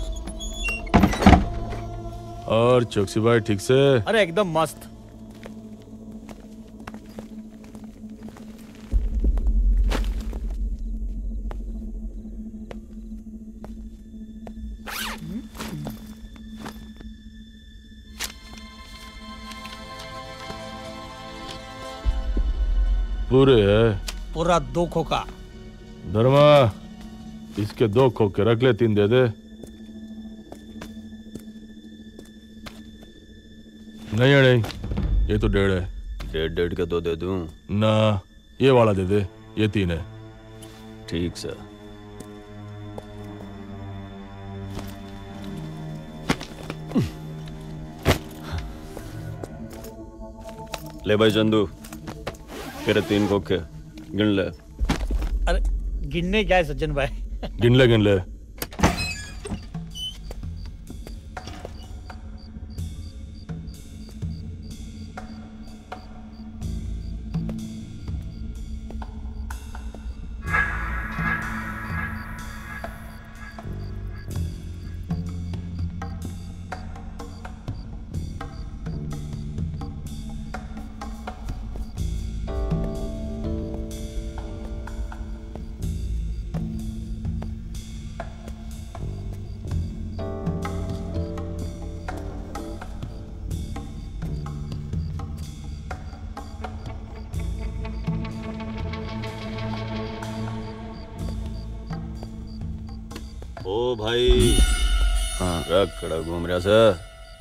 और चौकसी भाई ठीक से? अरे एकदम मस्त। पूरे है? पूरा दो खोखा। धर्मा, इसके दो खोखे रख ले, तीन दे दे। नहीं है नहीं, ये तो डेढ़ है। डेढ़ डेढ़ के दो दे दूं? ना, ये वाला दे दे, ये तीन है। ठीक सर। ले भाई चंदू, तेरे तीन खोखे गिन ले। अरे गिनने क्या है सज्जन भाई? गिन ले गिन ले। ओ भाई, रख कड़ा घूम रहा सर।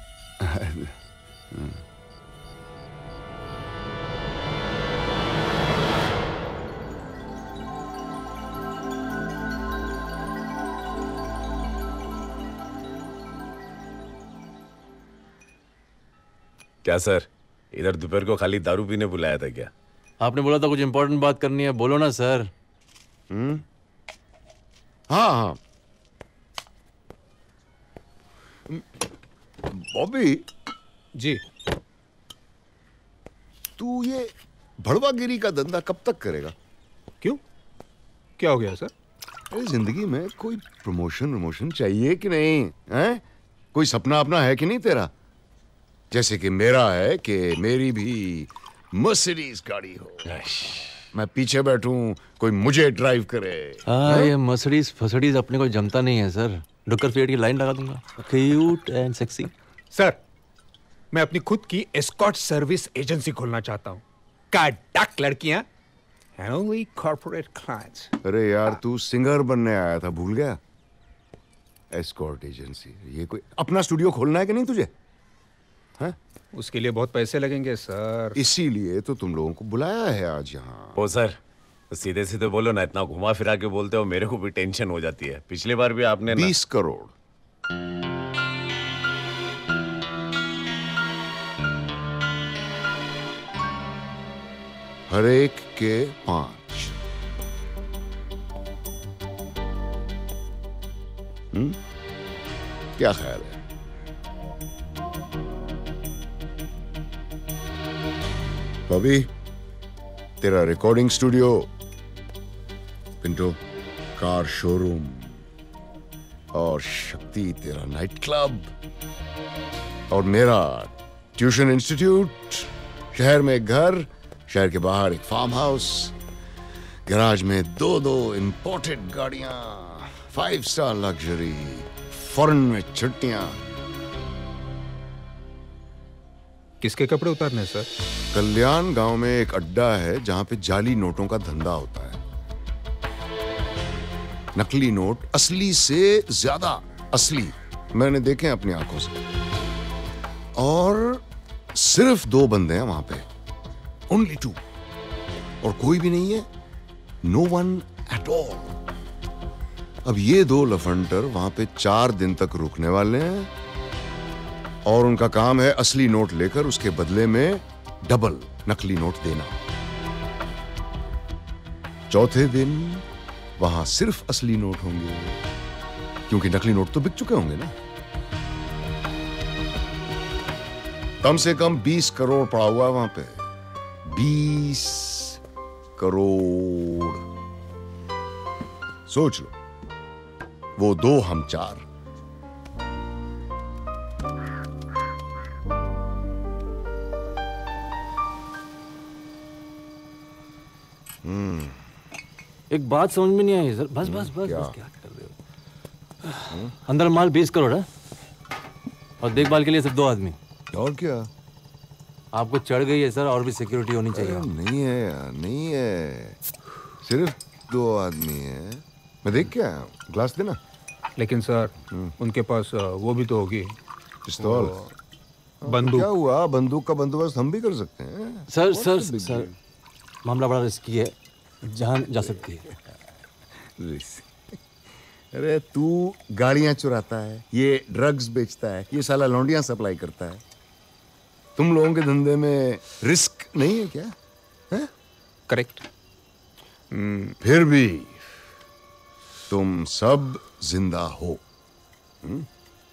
क्या सर, इधर दोपहर को खाली दारू पीने बुलाया था क्या? आपने बोला था कुछ इंपॉर्टेंट बात करनी है, बोलो ना सर। हम्म। हाँ हाँ बॉबी जी, तू ये भड़वागिरी का धंधा कब तक करेगा? क्यों, क्या हो गया सर? अरे जिंदगी में कोई प्रमोशन प्रमोशन चाहिए कि नहीं है? कोई सपना अपना है कि नहीं तेरा? जैसे कि मेरा है कि मेरी भी मर्सिडीज गाड़ी हो, मैं पीछे बैठूं, कोई मुझे ड्राइव करे। हाँ, ये मर्सिडीज फसडीज अपने को जमता नहीं है सर। डुक्कर फेट की लाइन लगा दूंगा, क्यूट एंड सेक्सी। सर, मैं अपनी खुद की एस्कॉर्ट सर्विस एजेंसी खोलना चाहता हूँ। काडक लड़कियां and only corporate clients। अरे यार, तू सिंगर बनने आया था, भूल गया? एस्कॉर्ट एजेंसी, ये कोई अपना स्टूडियो खोलना है कि नहीं तुझे? है? उसके लिए बहुत पैसे लगेंगे सर। इसीलिए तो तुम लोगों को बुलाया है आज यहाँ। ओ सर, तो सीधे सीधे बोलो ना, इतना घुमा फिरा के बोलते हो, मेरे को भी टेंशन हो जाती है। पिछली बार भी आपने बीस करोड़। हर एक के पांच। हम्म? क्या ख्याल है? बॉबी, तेरा recording studio, Pinto car showroom, और शक्ति तेरा नाइट क्लब, और मेरा ट्यूशन इंस्टीट्यूट, शहर में एक घर, शहर के बाहर एक फार्म हाउस, गैराज में दो दो इंपोर्टेड गाड़ियां, फाइव स्टार लग्जरी, फॉरेन में छुट्टियां। किसके कपड़े उतारने सर? कल्याण गांव में एक अड्डा है जहां पे जाली नोटों का धंधा होता है। नकली नोट असली से ज्यादा असली मैंने देखे हैं अपनी आंखों से। और सिर्फ दो बंदे हैं वहां पे, ओनली टू, और कोई भी नहीं है, नो वन एट ऑल। अब ये दो लफंटर वहां पे चार दिन तक रुकने वाले हैं और उनका काम है असली नोट लेकर उसके बदले में डबल नकली नोट देना। चौथे दिन वहां सिर्फ असली नोट होंगे, क्योंकि नकली नोट तो बिक चुके होंगे ना। कम से कम बीस करोड़ पड़ा हुआ है वहां पे, बीस करोड़। सोच लो, वो दो हम चार। हम्म एक बात समझ में नहीं आई सर। बस बस बस क्या, बस, क्या कर रहे हो? अंदर माल बीस करोड़ है और देखभाल के लिए सिर्फ दो आदमी। और क्या? आपको चढ़ गई है सर, और भी सिक्योरिटी होनी चाहिए। नहीं है यार, नहीं है, सिर्फ दो आदमी है। मैं देख क्या, ग्लास देना। लेकिन सर उनके पास वो भी तो होगी, पिस्तौल, बंदूक। क्या हुआ, बंदूक का बंदोबस्त हम भी कर सकते हैं। सर सर सर मामला बड़ा रिस्की है, जान जा सकती है। अरे तू गाड़ियां चुराता है, ये ड्रग्स बेचता है, ये साला लौंडियां सप्लाई करता है। तुम लोगों के धंधे में रिस्क नहीं है क्या? है? करेक्ट। फिर भी तुम सब जिंदा हो। हुँ?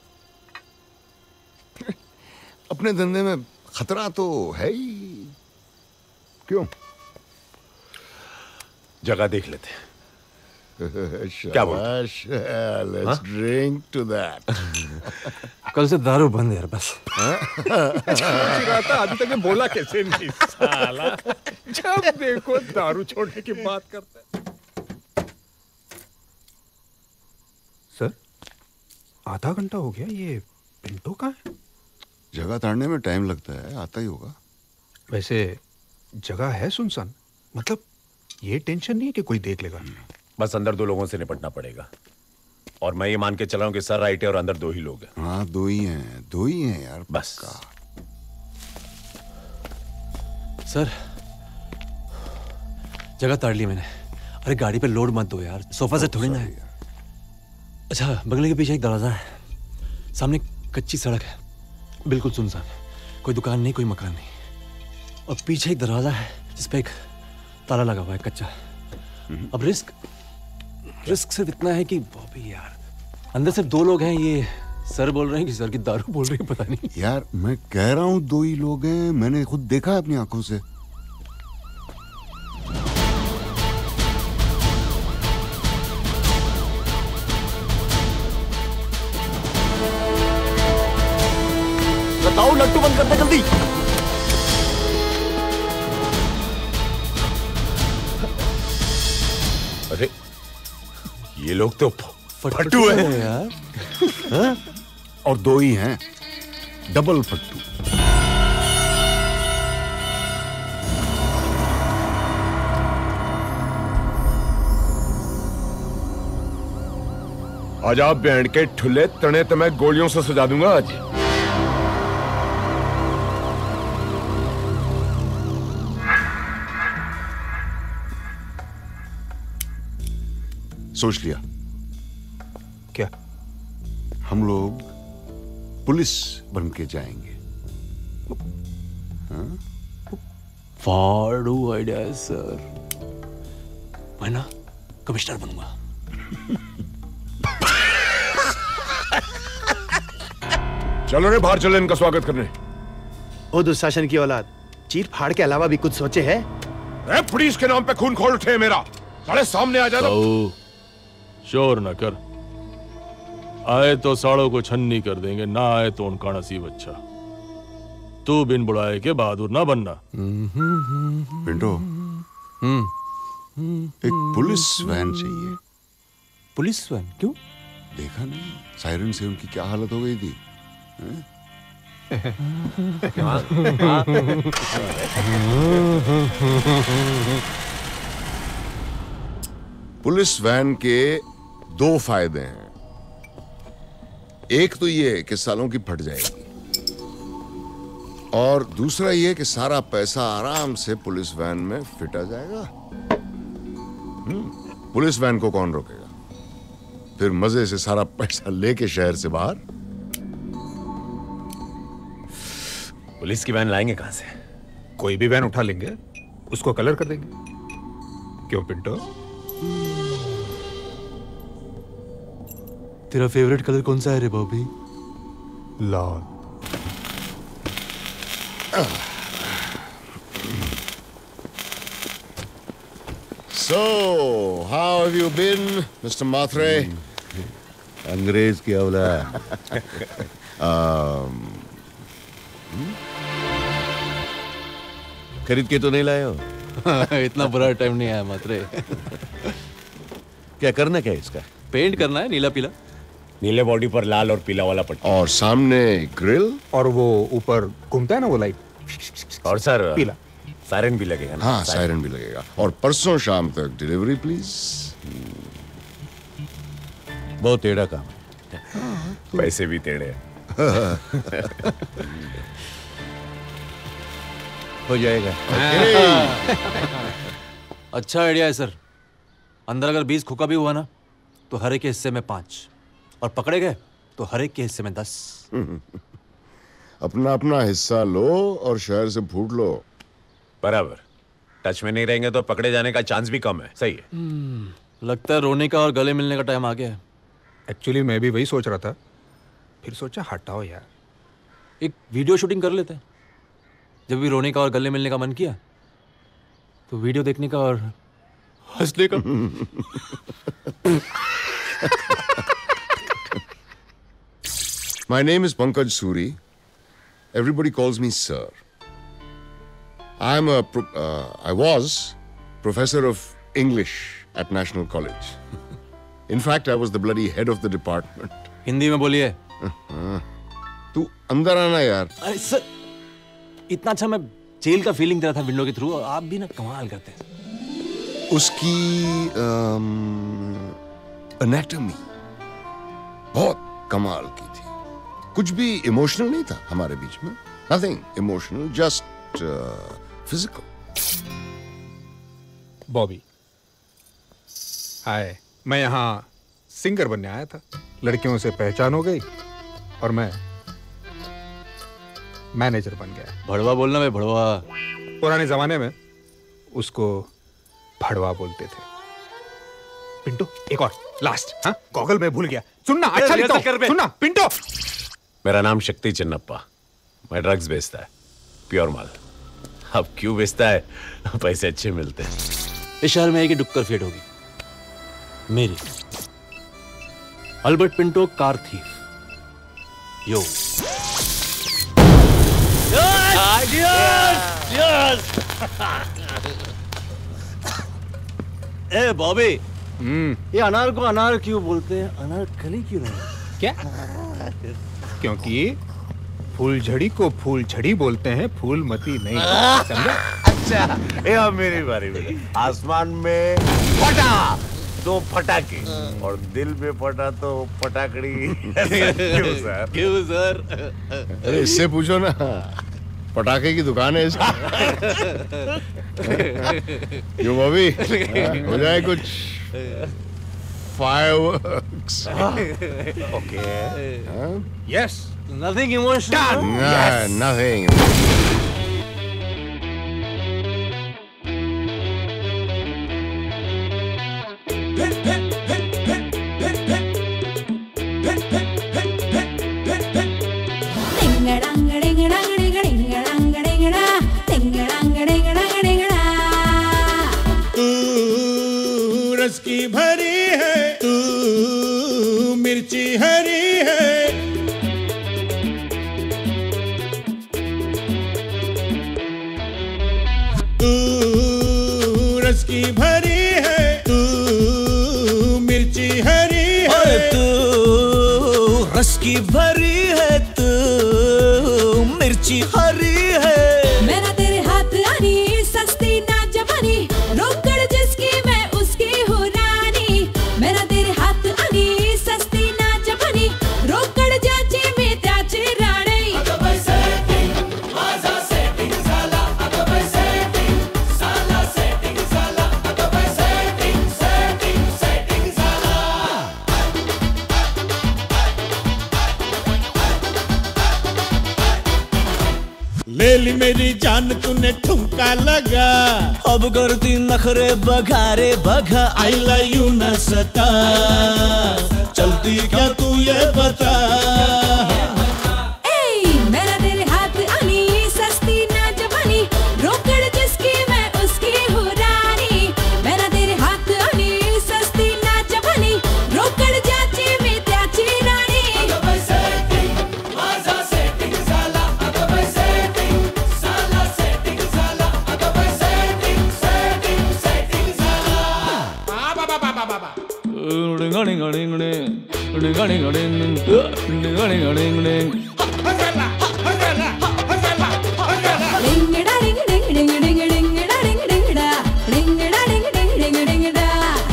अपने धंधे में खतरा तो है ही। क्यों? जगह देख लेते हैं। क्या बोलते? Let's drink to that. कल से दारू बंद यार, बस। अभी तक मैं बोला कैसे नहीं साला। जब देखो दारू छोड़ने की बात करता है। सर आधा घंटा हो गया, ये पिंटो कहाँ है? जगह ताड़ने में टाइम लगता है, आता ही होगा। वैसे जगह है सुनसान, मतलब ये टेंशन नहीं है कि कोई देख लेगा। बस अंदर दो लोगों से निपटना पड़ेगा, और मैं ये मान के चला हूं कि सर राइट है और अंदर दो ही लोग हैं। हाँ दो ही हैं, दो ही हैं यार, बस। सर जगह ताड़ ली मैंने। अरे गाड़ी पे लोड मत दो यार, सोफा से थोड़ी ना है। अच्छा, बंगले के पीछे एक दरवाजा है, सामने कच्ची सड़क है, बिल्कुल सुनसान, कोई दुकान नहीं, कोई मकान नहीं, और पीछे एक दरवाजा है जिसपे एक ताला लगा हुआ है, कच्चा। अब रिस्क रिस्क सिर्फ इतना है कि बॉबी यार, अंदर सिर्फ दो लोग हैं। ये सर बोल रहे हैं कि सर की दारू बोल रही है, पता नहीं। यार मैं कह रहा हूं दो ही लोग हैं, मैंने खुद देखा है अपनी आंखों से। बताओ, लट्टू बंद कर दे जल्दी। अरे ये लोग तो फट्टू है यार। हाँ? और दो ही हैं, डबल फट्टू। आज आप बैंड के ठुल्ले तने तो मैं गोलियों से सजा दूंगा आज। सोच लिया। क्या? हम लोग पुलिस बन के जाएंगे। हाँ? फाड़ू आइडिया है सर। मैं ना कमिश्नर बनूंगा। चलो रे बाहर चले इनका स्वागत करने। ओ दुशासन की औलाद, चीर फाड़ के अलावा भी कुछ सोचे है? ए, पुलिस के नाम पे खून खोल उठे मेरा। साले सामने आ जाना। शोर न कर। आए तो साड़ों को छन्नी कर देंगे, ना आए तो उनका नसीब अच्छा। तू बिन बुलाए के बहादुर ना बनना। पिंटो, एक पुलिस वैन चाहिए। Police van? क्यों? देखा नहीं सायरन से उनकी क्या हालत हो गई थी। पुलिस वैन के दो फायदे हैं। एक तो ये कि सालों की फट जाएगी, और दूसरा ये कि सारा पैसा आराम से पुलिस वैन में फिट आ जाएगा। पुलिस वैन को कौन रोकेगा? फिर मजे से सारा पैसा लेके शहर से बाहर। पुलिस की वैन लाएंगे कहां से? कोई भी वैन उठा लेंगे, उसको कलर कर देंगे। क्यों पिंटो? तेरा फेवरेट कलर कौन सा है रे बॉबी? लाल। So, how have you been, Mister Matre? अंग्रेज की औलाद। um, खरीद के तो नहीं लाए हो? इतना बुरा टाइम नहीं आया मात्रे। क्या करना क्या इसका? पेंट करना है नीला पीला। नीले बॉडी पर लाल और पीला वाला पट्टी, और सामने ग्रिल, और वो ऊपर घूमता है ना वो लाइट। और सर पीला सायरन भी लगेगा ना? हाँ सायरन भी लगेगा। और परसों शाम तक डिलीवरी प्लीज। बहुत टेढ़ा काम है। पैसे भी टेढ़े। हो जाएगा। अच्छा आइडिया है सर। अंदर अगर बीस खोखा भी हुआ ना तो हर एक के हिस्से में पांच, और पकड़े गए तो हर एक के हिस्से में दस। अपना अपना हिस्सा लो और शहर से फूट लो। बराबर। टच में नहीं रहेंगे तो पकड़े जाने का चांस भी कम है। सही है। लगता है रोने का और गले मिलने का टाइम आ गया है। एक्चुअली मैं भी वही सोच रहा था, फिर सोचा हटाओ यार, एक वीडियो शूटिंग कर लेते हैं। जब भी रोने का और गले मिलने का मन किया तो वीडियो देखने का और हंसने का। My name is Pankaj Suri. Everybody calls me sir. I'm a pro uh, I was professor of English at National College. In fact, I was the bloody head of the department. Hindi में बोलिए। तू अंदर आना यार। अरे sir, इतना अच्छा मैं जेल का फीलिंग दे रहा था विंडो के थ्रू, आप भी ना कमाल करते हैं। उसकी एनाटॉमी बहुत कमाल की थी। कुछ भी इमोशनल नहीं था हमारे बीच में। Nothing emotional, just uh, physical. Bobby, हाय। मैं यहाँ सिंगर बनने आया था। लड़कियों से पहचान हो गई और मैं मैनेजर बन गया। भड़वा बोलना भाई, भड़वा। पुराने जमाने में उसको भड़वा बोलते थे। पिंटो, एक और लास्ट। हाँ, गॉगल में भूल गया। सुनना, अच्छा लिखता हूं। सुनना पिंटो। मेरा नाम शक्ति चिन्नप्पा। मैं ड्रग्स बेचता है, प्योर माल। अब क्यों बेचता है? पैसे अच्छे मिलते हैं। इस शहर में एक ही डुक्कर फेड होगी, मेरी। Albert Pinto, car thief. Yo ए बॉबी, ये अनार को अनार क्यों बोलते हैं? अनारकली क्यों नहीं? क्या? क्योंकि फूलझड़ी को फूलझड़ी बोलते हैं, फूलमती नहीं। समझा? अच्छा, ये अब मेरी बारी बेटा। आसमान में फटा तो फटाके, और दिल में फटा तो पटाखड़ी। क्यों सर? क्यों सर? अरे इससे पूछो ना, पटाखे की दुकान है इसकी। क्यों बॉबी, हो जाए कुछ? fireworks. Okay. Huh? Yes. Nothing emotional. Nah, Yes. nothing. तू रस की भरी है, तू मिर्ची हरी है। तू रस की भरी है, तू मिर्ची हरी है। तू रस की भरी है, तू मिर्ची हरी है। मेरा तेरे हाथ आनी सस्ती ना जवानी, रोकड़ जिसकी मैं उसकी हूँ रानी। मेरा तेरे हाथ आनी सस्ती ना जवानी, रोकड़ जाची मी त्याची राणी। ले ली मेरी जान तूने ठुमका लगा, अब करती नखरे बघारे बघा। आई लव यू न सता, चलती क्या तू ये बता। ए मेरा तेरे हाथ आनी सस्ती ना जवानी, रोकड़ जिसकी मैं उसकी हूँ रानी। मेरा तेरे हाथ आनी सस्ती ना जवानी, रोकड़ जाची मी त्याची राणी। Ding-a-da, ding-a-ding, ding-a-ding, ding-a-da, ding-a-ding-da, ding-a-da, ding-a-ding, ding-a-ding-da.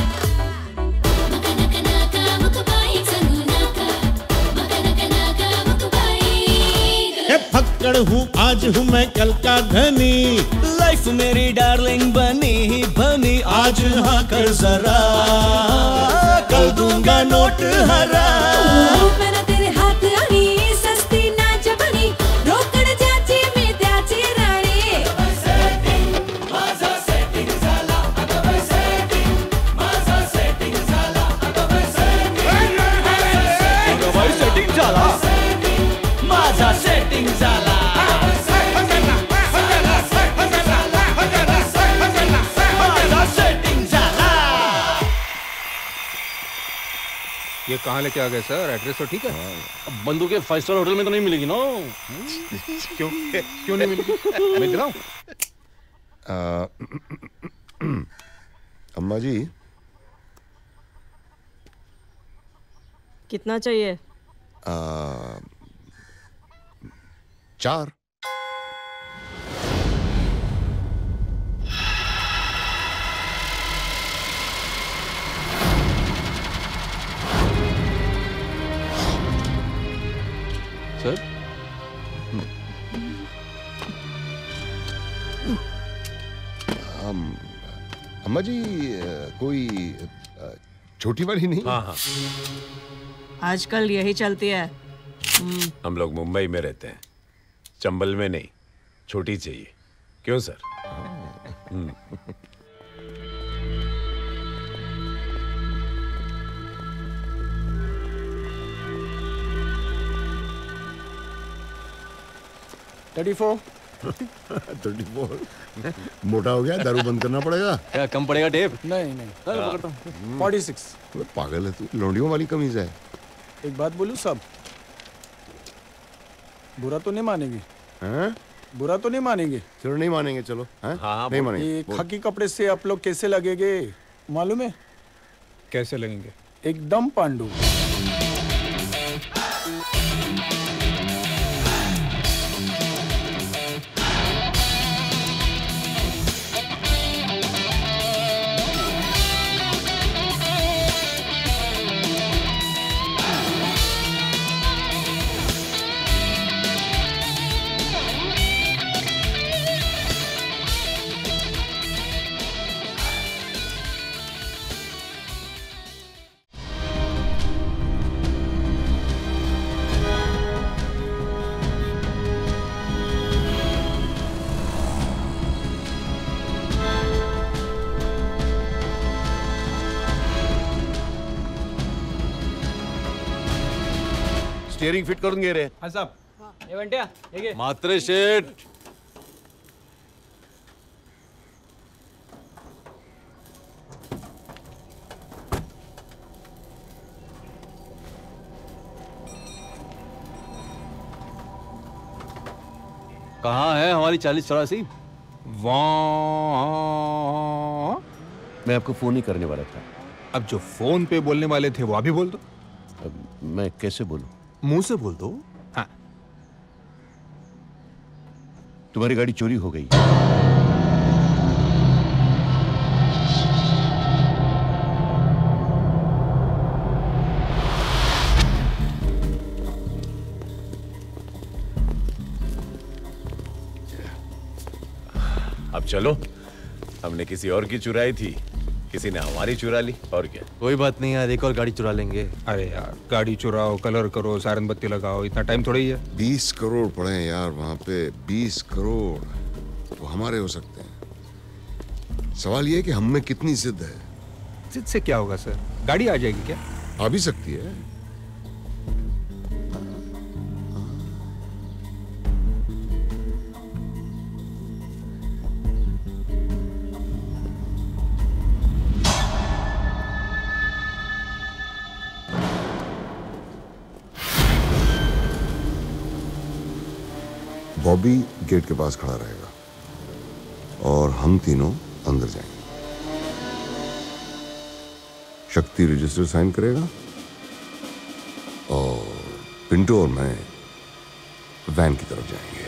ये फक्कड़ हूँ आज हूँ मैं कल का धनी, लाइफ मेरी डार्लिंग बनी बनी। आज हाँ कर जरा, कल दूंगा नोट हरा। मेरा तेरे हाथ आनी सस्ती ना जवानी, रोकड़ जाची मी त्याची राणी। सेटिंग झाला, माझा सेटिंग झाला। ये कहाँ लेके आ गए सर? एड्रेस तो ठीक है? अब बंदूकें फाइव स्टार होटल में तो नहीं मिलेगी ना। क्यों क्यों नहीं मिलेगी? मैं दिलाऊं? अम्मा जी, कितना चाहिए? आ, चार। सर हम अम्मा जी कोई छोटी वाली नहीं? हाँ हाँ, आजकल यही चलती है। हम लोग मुंबई में रहते हैं, चंबल में नहीं। छोटी चाहिए। क्यों सर? थर्टी फोर थर्टी फोर मोटा हो गया, दारू बंद करना पड़ेगा। क्या कम पड़ेगा टेप? नहीं नहीं फोर्टी सिक्स। पागल है तू, लौंडियों वाली कमीज है। एक बात बोलूं सब, बुरा तो नहीं मानेंगे? हैं? बुरा तो नहीं मानेंगे? चलो नहीं मानेंगे, चलो। हैं? हाँ, नहीं मानेंगे। ये खाकी कपड़े से आप लोग कैसे लगेंगे मालूम है? कैसे लगेंगे? एकदम पांडु। स्टीयरिंग फिट कर दूंगे रे। हाँ साहब। ये बंटिया देखिए। मात्रे शेठ। कहाँ है हमारी चालीस चौरासी? वहाँ। मैं आपको फोन ही करने वाला था। अब जो फोन पे बोलने वाले थे वो अभी बोल दो। अब मैं कैसे बोलूं? मुंह से बोल दो। हाँ। तुम्हारी गाड़ी चोरी हो गई। अब चलो, हमने किसी और की चुराई थी, किसी ने हमारी चुरा ली, और क्या। कोई बात नहीं यार, एक और गाड़ी चुरा लेंगे। अरे यार, गाड़ी चुराओ, कलर करो, सायरन बत्ती लगाओ, इतना टाइम थोड़ा ही है। बीस करोड़ पड़े हैं यार वहां पे, बीस करोड़ वो हमारे हो सकते हैं। सवाल ये है कि हम में कितनी जिद है। जिद से क्या होगा सर? गाड़ी आ जाएगी क्या? आ भी सकती है। बॉबी गेट के पास खड़ा रहेगा और हम तीनों अंदर जाएंगे। शक्ति रजिस्टर साइन करेगा और पिंटू और मैं वैन की तरफ जाएंगे।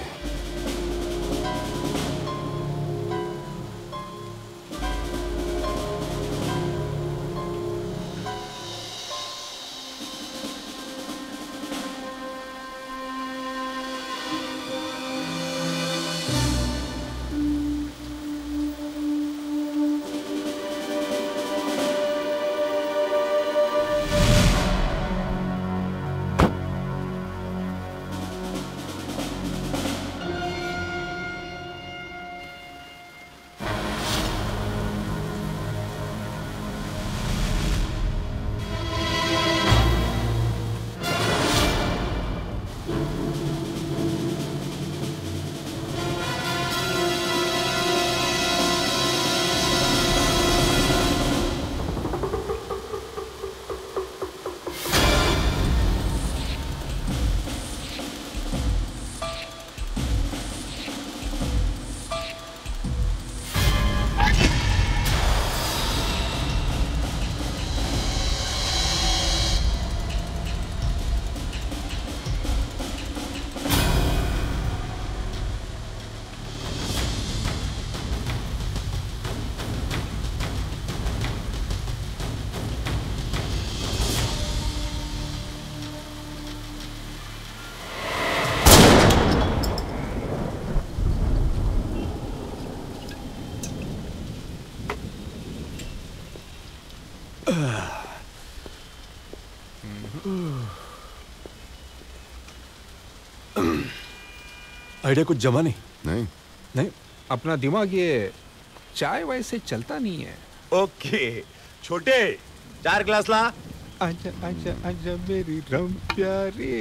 आइडिया कुछ जमा नहीं? नहीं नहीं, अपना दिमाग ये चाय वाय से चलता नहीं है। ओके छोटे, चार ग्लास ला। आजा आजा आजा मेरी रम प्यारी।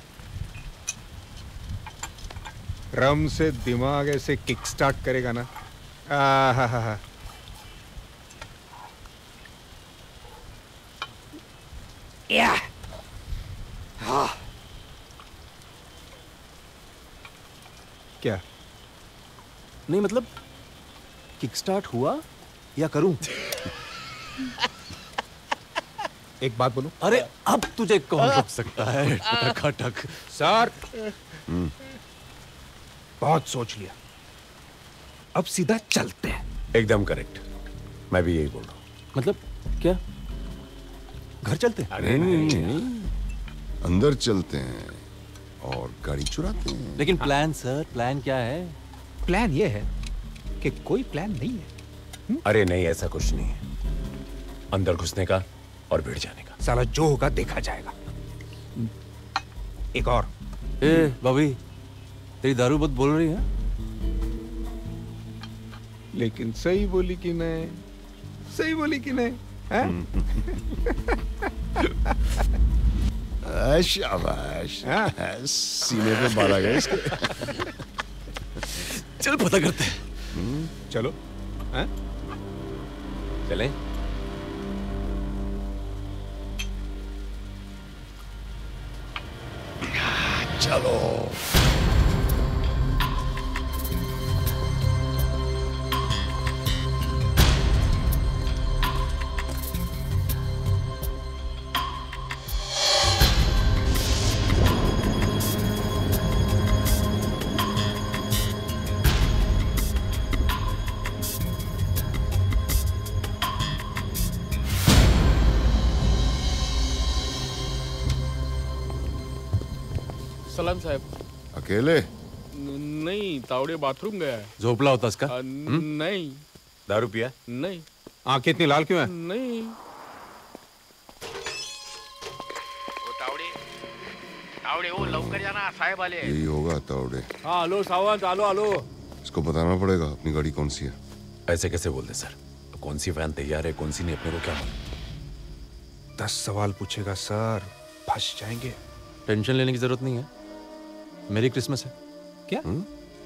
रम से दिमाग ऐसे किक स्टार्ट करेगा ना। आहा, या हाँ। क्या? नहीं मतलब किक स्टार्ट हुआ या करूं? एक बात बोलूं? अरे अब तुझे कौन रोक सकता है? टकाटक। सर बहुत सोच लिया, अब सीधा चलते हैं। एकदम करेक्ट, मैं भी यही बोल रहा हूँ। मतलब क्या? घर चलते हैं? अरे नहीं, नहीं, नहीं। अंदर चलते हैं और गाड़ी चुराते हैं। लेकिन प्लान सर, प्लान क्या है? प्लान ये है कि कोई प्लान नहीं है। हुँ? अरे नहीं, ऐसा कुछ नहीं है। अंदर घुसने का और भिड़ जाने का। साला जो होगा देखा जाएगा। एक और। ए बॉबी, तेरी दारू बहुत बोल रही है। लेकिन सही बोली कि नहीं? सही बोली कि नहीं? शाबाश। सीने पे बाल आ गए इसके। चल पता करते हैं। चलो। हैं? चलें? चलो। सलाम साहब। अकेले? नहीं, तावड़े बाथरूम गया है। झोपला होता इसका? नहीं। दारू पिया? नहीं। आंखें इतनी लाल क्यों है? नहीं। तावडे वो लवकर जाना, साहेब आले। यही होगा तावड़े। हाँ, आलो सावंत, आलो आलो। इसको बताना पड़ेगा अपनी गाड़ी कौन सी है। ऐसे कैसे बोल दे सर? कौन सी वैन तैयार है, कौन सी नहीं, अपने को क्या मालूम? दस सवाल पूछेगा सर, फंस जाएंगे। टेंशन लेने की जरूरत नहीं है। मेरी क्रिसमस है। क्या? हुँ?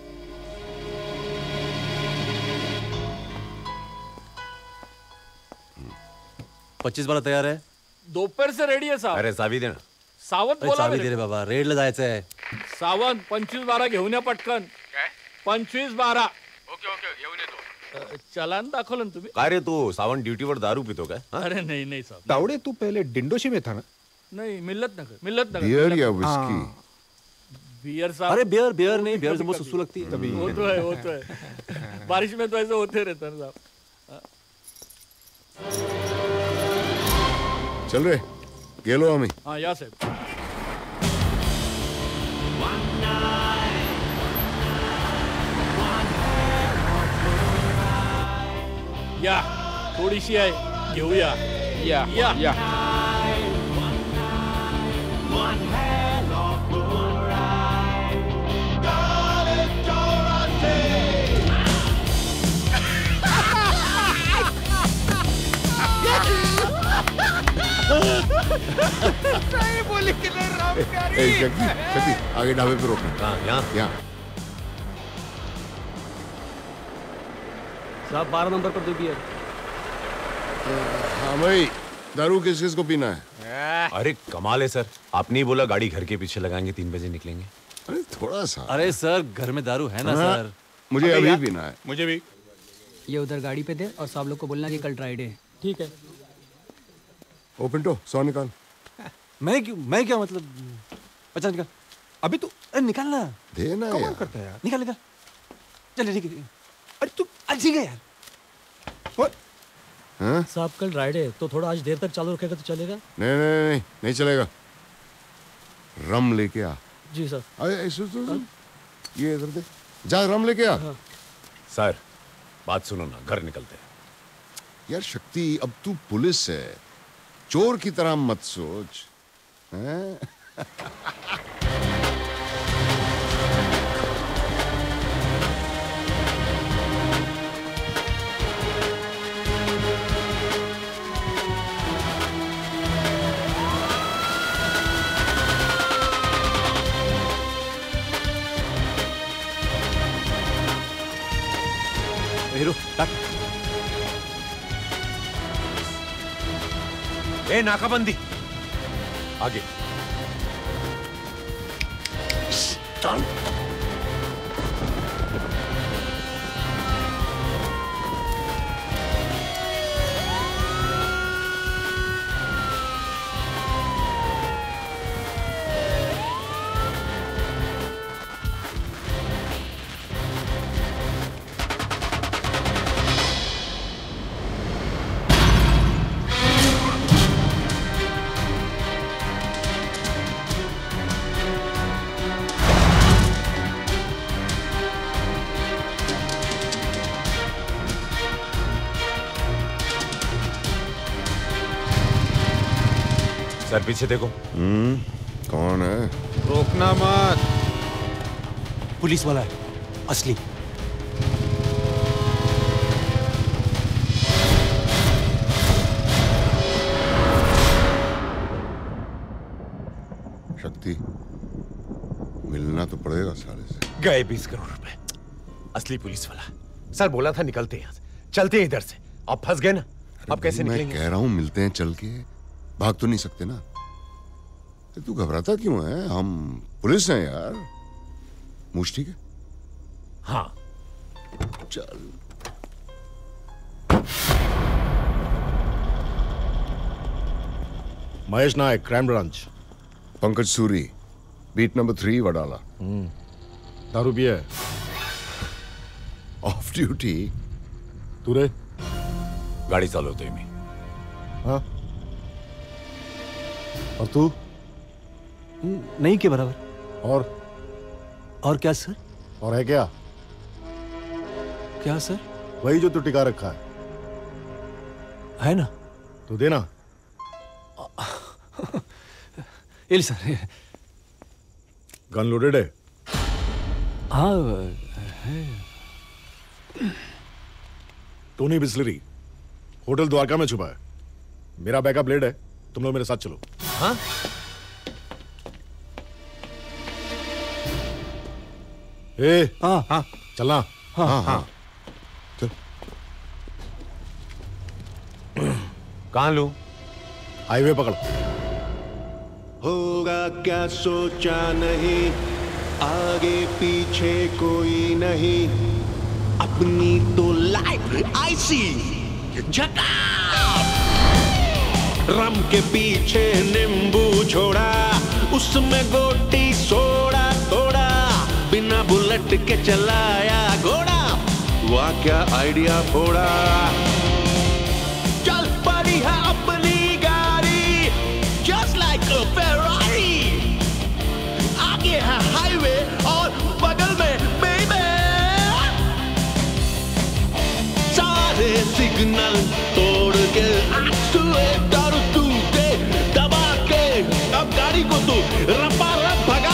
पच्चीस बारह तैयार है? दोपहर से रेडी है साहब। अरे चावी देना। सावंत अरे बोला चावी दे रे बाबा, रेडला जायचं आहे। सावंत पंचवीस बारा घेऊन या पटकन। पंचवीस बारा। ओके ओके, घेऊन येतो। चलान दाखवलं ना तुम्ही? काय रे तू सावंत ड्यूटीवर दारू पितो काय? अरे नहीं नहीं साहब। तावड़े तू पहले डिंडोशी में था ना? नहीं, मिल्लत नगर, मिल्लत नगर। बियर या विस्की? बियर साहब। अरे बियर बियर नहीं, बियर से बहुत सुसु लगती है। वो तो है, वो तो है। बारिश में तो ऐसे होते रहता है साहब। चल रे, गेलो आम्ही। हाँ, या साहब। या थोडीशी आहे, घेऊया। या या या। नहीं बोली कि नहीं राम प्यारी। ए शक्ति, शक्ति आगे ढाबे पे रोकना। हाँ, यहाँ यहाँ। साहब बारह नंबर पर दो बियर। हाँ भाई, दारू किस किस को पीना है? अरे कमाल है सर, आपने ही बोला गाड़ी घर के पीछे लगाएंगे, तीन बजे निकलेंगे। अरे थोड़ा सा। अरे सर घर में दारू है ना सर। मुझे अभी पीना है। मुझे भी। ये उधर गाड़ी पे दे और सब लोग को बोलना कि कल ट्राई डे। ठीक है। ओ पिंटो, सौ निकाल। मैं क्यों मैं क्या मतलब? पचास निकाल। अभी तू निकालना। देना यार। कौन करता है यार? निकाल निकाल। चल ठीक है। अरे तू आज ही गया यार। हाँ? साहब कल राइड है तो थोड़ा आज देर तक चालू रखेगा तो चलेगा? नहीं नहीं नहीं नहीं चलेगा। रम लेके आ। जी सर। अरे सुन सुन सुन, ये इधर दे, जा रम लेके आ। सर बात सुनो ना, घर निकलते हैं। यार शक्ति, अब तू पुलिस है, चोर की तरह मत सोच। हैं? हीरो टक। ए नाकाबंदी आगे। सर पीछे देखो। हम्म, कौन है? रोकना मत। पुलिस वाला है असली। पड़ेगा साले से। गए बीस करोड़ रुपए। असली पुलिस वाला। सर बोला था निकलते हैं यहाँ से, चलते हैं इधर से। अब फंस गए ना, अब कैसे मैं निकलेंगे? कह रहा हूँ मिलते हैं चल के, भाग तो नहीं सकते ना। तू घबराता क्यों है? हम पुलिस हैं यार। मूछ ठीक है? हाँ चल। Mahesh Nayak, crime branch. Pankaj Suri, beat number three Wadala. दारू पिया है? Off duty. तू रे? गाड़ी चालवतोय मी। हाँ? और तू? नहीं के बराबर। और? और क्या सर? और है क्या? क्या सर? वही जो तू टिका रखा है। है ना? तू देना। इल सर। गन लोडेड है? हाँ है। टोनी बिस्लरी, होटल द्वारका में छुपा है। मेरा बैकअप लेड है, तुम लोग मेरे साथ चलो। हाँ? ए, हाँ हाँ चलना। हाँ हाँ हाँ चल। कहाँ लूं? हाईवे पकड़। होगा क्या सोचा नहीं, आगे पीछे कोई नहीं, अपनी तो लाइफ ऐसी झकास। रम के पीछे नींबू छोड़ा, उसमें गोटी सोड़ा तोड़ा, बिना बुलेट के चलाया घोड़ा, वाह क्या आइडिया फोड़ा। चल पड़ी है अपनी गाड़ी, जस्ट लाइक अ फेरारी, आगे है हाईवे और बगल में बेबे, सारे सिग्नल तोड़ के एक्सीलेटर तू दे दबा के, अब गाड़ी को तू रपा रप भगा।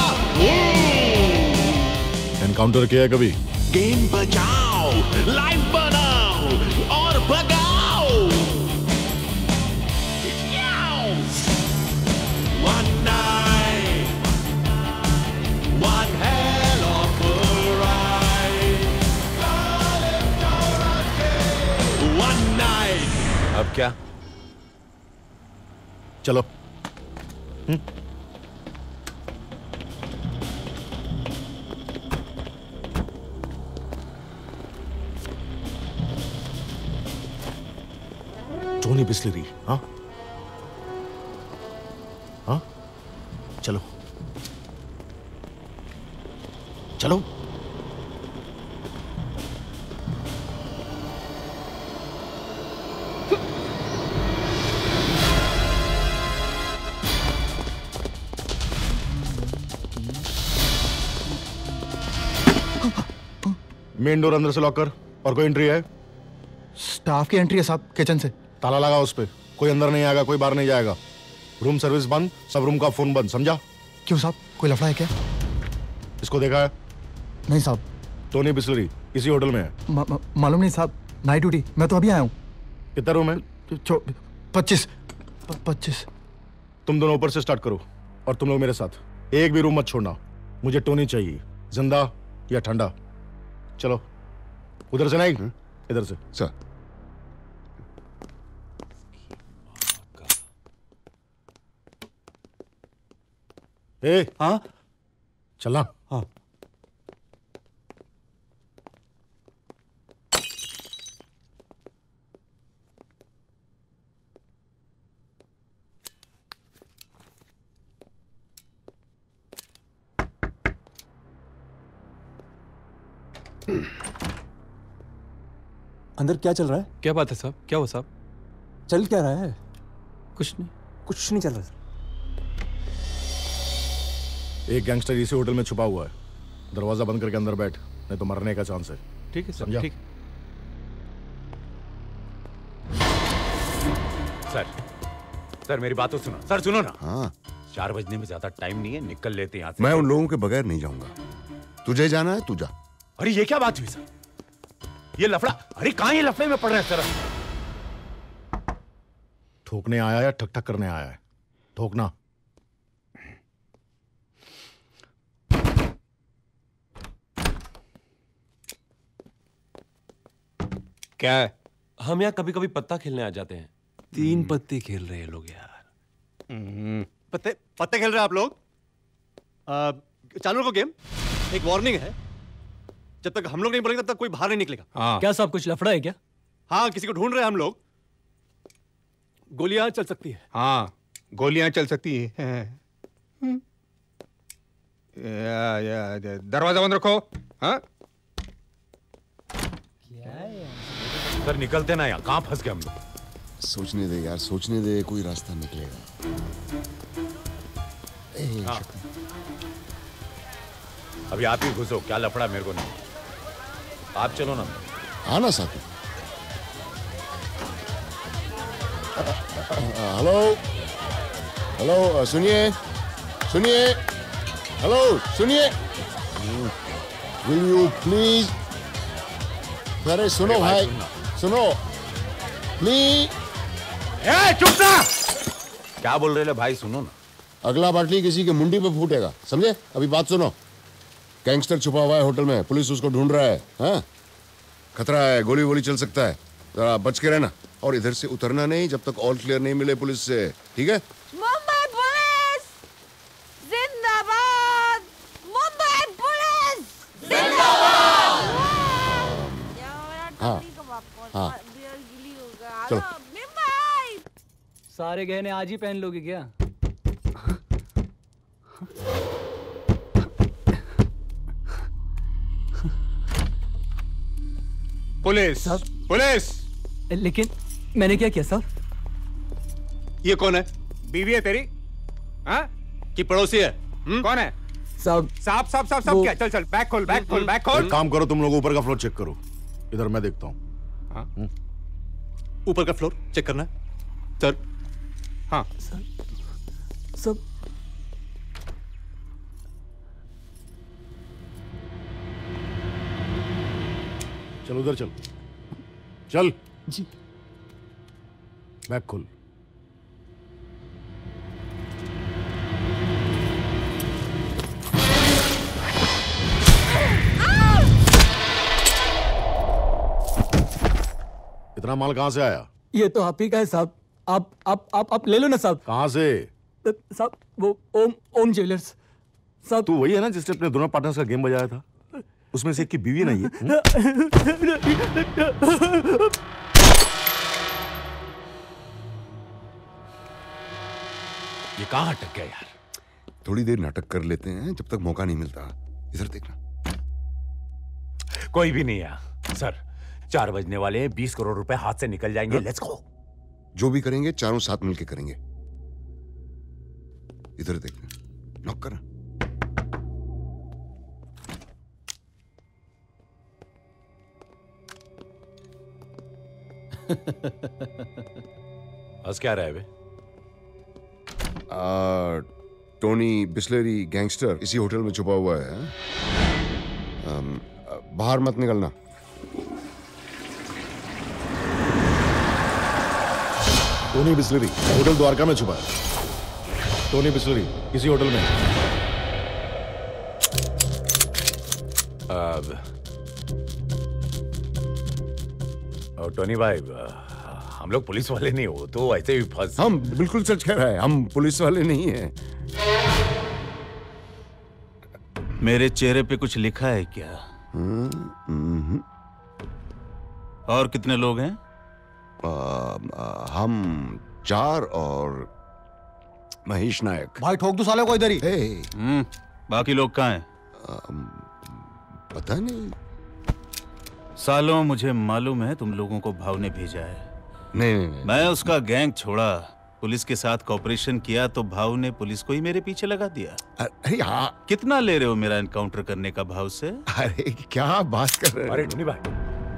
एनकाउंटर किया है कभी? गेम बजाओ, लाइफ बनाओ और भगाओ। One night, one hell of a ride. One night. अब क्या? चलो। हम्म? टोनी बिस्लरी, हाँ? हाँ? चलो। चलो। मेन डोर अंदर से लॉक कर। और कोई एंट्री है? स्टाफ की एंट्री है साहब, किचन से। ताला लगा उस पे, कोई अंदर नहीं आएगा, कोई बाहर नहीं जाएगा। रूम सर्विस बंद, सब रूम का फोन बंद, समझा? क्यों साहब, कोई लफड़ा है क्या? इसको देखा है? नहीं साहब। टोनी बिस्लरी इसी होटल में है। मा, मा, मालूम नहीं साहब, नाइट ड्यूटी, मैं तो अभी आया हूँ। कितना रूम है? पच्चीस पच्चीस। तुम दोनों ऊपर से स्टार्ट करो और तुम लोग मेरे साथ। एक भी रूम मत छोड़ना, मुझे टोनी चाहिए, जिंदा या ठंडा। चलो। उधर से नहीं, इधर से। सर। ए, हाँ? चलना। हाँ। अंदर क्या चल रहा है? क्या बात है साहब? क्या हुआ साहब? चल क्या रहा है? कुछ नहीं। कुछ नहीं चल रहा। एक गैंगस्टर इसी होटल में छुपा हुआ है, दरवाजा बंद करके अंदर बैठ, नहीं तो मरने का चांस है। ठीक है सर, समझा? ठीक है। सर, सर मेरी बात तो सुनो। सर सुनो ना। हाँ। चार बजने में ज्यादा टाइम नहीं है, निकल लेते हैं यहाँ से। मैं उन लोगों के बगैर नहीं जाऊंगा। तुझे जाना है, तू जा। अरे ये क्या बात हुई सर? ये लफड़ा, अरे कहाँ ये लफड़े में पड़ रहे हैं सर? ठोकने आया या ठक ठक करने आया है? ठोकना। क्या है? हम यहाँ कभी कभी पत्ता खेलने आ जाते हैं। तीन पत्ते खेल रहे हैं लोग यार। पत्ते पत्ते खेल रहे हैं आप लोग? आ, चालू रखो गेम। एक वार्निंग है, जब तक हम लोग नहीं बोलेंगे तब तक कोई बाहर नहीं निकलेगा। हाँ। क्या साहब कुछ लफड़ा है क्या? हाँ, किसी को ढूंढ रहे हैं हम लोग। गोलियां चल सकती है। हाँ, गोलियां चल सकती है। या, या, या, दरवाजा बंद रखो। हाँ? सर निकलते ना यहाँ, कहाँ फंस गए हम लोग? सोचने दे यार, सोचने दे, कोई रास्ता निकलेगा। ए, हाँ। अभी आप ही घुसो, क्या लफड़ा मेरे को नहीं। आप चलो ना। हाँ ना साथी। हेलो हेलो, सुनिए सुनिए, हेलो सुनिए, विल यू प्लीज। अरे सुनो भाई, सुनो प्लीज। ए चुप सा! क्या बोल रहे ले भाई, सुनो ना। अगला बाटली किसी के मुंडी पे फूटेगा, समझे? अभी बात सुनो। गैंगस्टर छुपा हुआ है होटल में, पुलिस उसको ढूंढ रहा है। हाँ, खतरा है, गोली वोली चल सकता है, जरा बच के रहना। और इधर से उतरना नहीं जब तक ऑल क्लियर नहीं मिले पुलिस से, ठीक है? मुंबई पुलिस जिंदाबाद! मुंबई पुलिस जिंदाबाद! हाँ हाँ, चलो। सारे गहने आज ही पहन लोगे क्या? Police police. लेकिन मैंने क्या किया साहब? ये कौन है? बीवी है तेरी? हाँ? कि पड़ोसी है? हुँ? कौन है? साहब साहब साहब साहब साहब क्या? चल चल, बैग खोल, बैग खोल, बैग खोल। एक काम करो, तुम लोग ऊपर का फ्लोर चेक करो, इधर मैं देखता हूँ। हाँ? ऊपर का फ्लोर चेक करना है सर? हाँ सर। सब चल उधर चल, चल जी। बैग खोल। इतना माल कहां से आया? ये तो आप ही का है साहब। आप आप आप आप ले लो ना साहब। कहां से? साहब वो ओम ओम ज्वेलर्स साहब। तू वही है ना जिसने अपने दोनों पार्टनर्स का गेम बजाया था? उसमें से एक की बीवी नहीं है? ये कहाँ अटक गया यार? थोड़ी देर नाटक कर लेते हैं जब तक मौका नहीं मिलता। इधर देखना। कोई भी नहीं है सर। चार बजने वाले हैं, बीस करोड़ रुपए हाथ से निकल जाएंगे। Let's go. जो भी करेंगे चारों साथ मिलके करेंगे। इधर देखना, नॉक करना। हंस क्या रहा है बे? आ, टोनी बिस्लरी गैंगस्टर इसी होटल में छुपा हुआ है। आम, बाहर मत निकलना। टोनी बिस्लरी होटल द्वारका में छुपा है। टोनी बिस्लरी किसी होटल में। अब और टोनी भाई, हम लोग पुलिस वाले नहीं हो तो ऐसे ही फंस। हम बिल्कुल सच कह रहे हैं, हम पुलिस वाले नहीं हैं। मेरे चेहरे पे कुछ लिखा है क्या? हम्म। और कितने लोग हैं? आ, आ, हम चार और महेश नायक। भाई ठोक दो साले को इधर ही। हम्म, बाकी लोग कहाँ हैं? पता नहीं। सालों, मुझे मालूम है तुम लोगों को भाव ने भेजा है। नहीं, नहीं, नहीं। मैं उसका गैंग छोड़ा, पुलिस के साथ कॉपरेशन किया तो भाव ने पुलिस को ही मेरे पीछे लगा दिया। अरे हाँ। कितना ले रहे हो मेरा एनकाउंटर करने का भाव से? अरे क्या बात कर रहे हो? अरे टोनी भाई,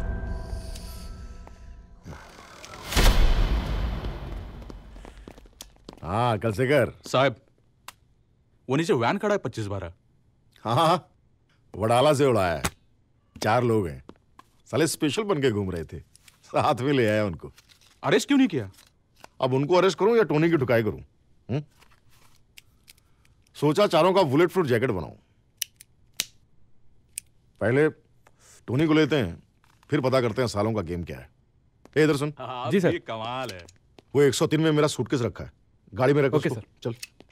हाँ कल से कर साहब। वो नीचे वैन खड़ा है पच्चीस बारह। हाँ हाँ, वडाला से उड़ाया है। चार लोग हैं, साले स्पेशल बन के घूम रहे थे, साथ में ले आया उनको। अरेस्ट क्यों नहीं किया? अब उनको अरेस्ट करूं या टोनी की ठुकाई करूं? हुँ? सोचा चारों का बुलेट प्रूफ जैकेट बनाऊं। पहले टोनी को लेते हैं, फिर पता करते हैं सालों का गेम क्या है। ए इधर सुन। जी सर। कमाल है। वो एक सौ तीन में मेरा सूटकेस रखा है, गाड़ी में रखो। ओके उसको। सर। चल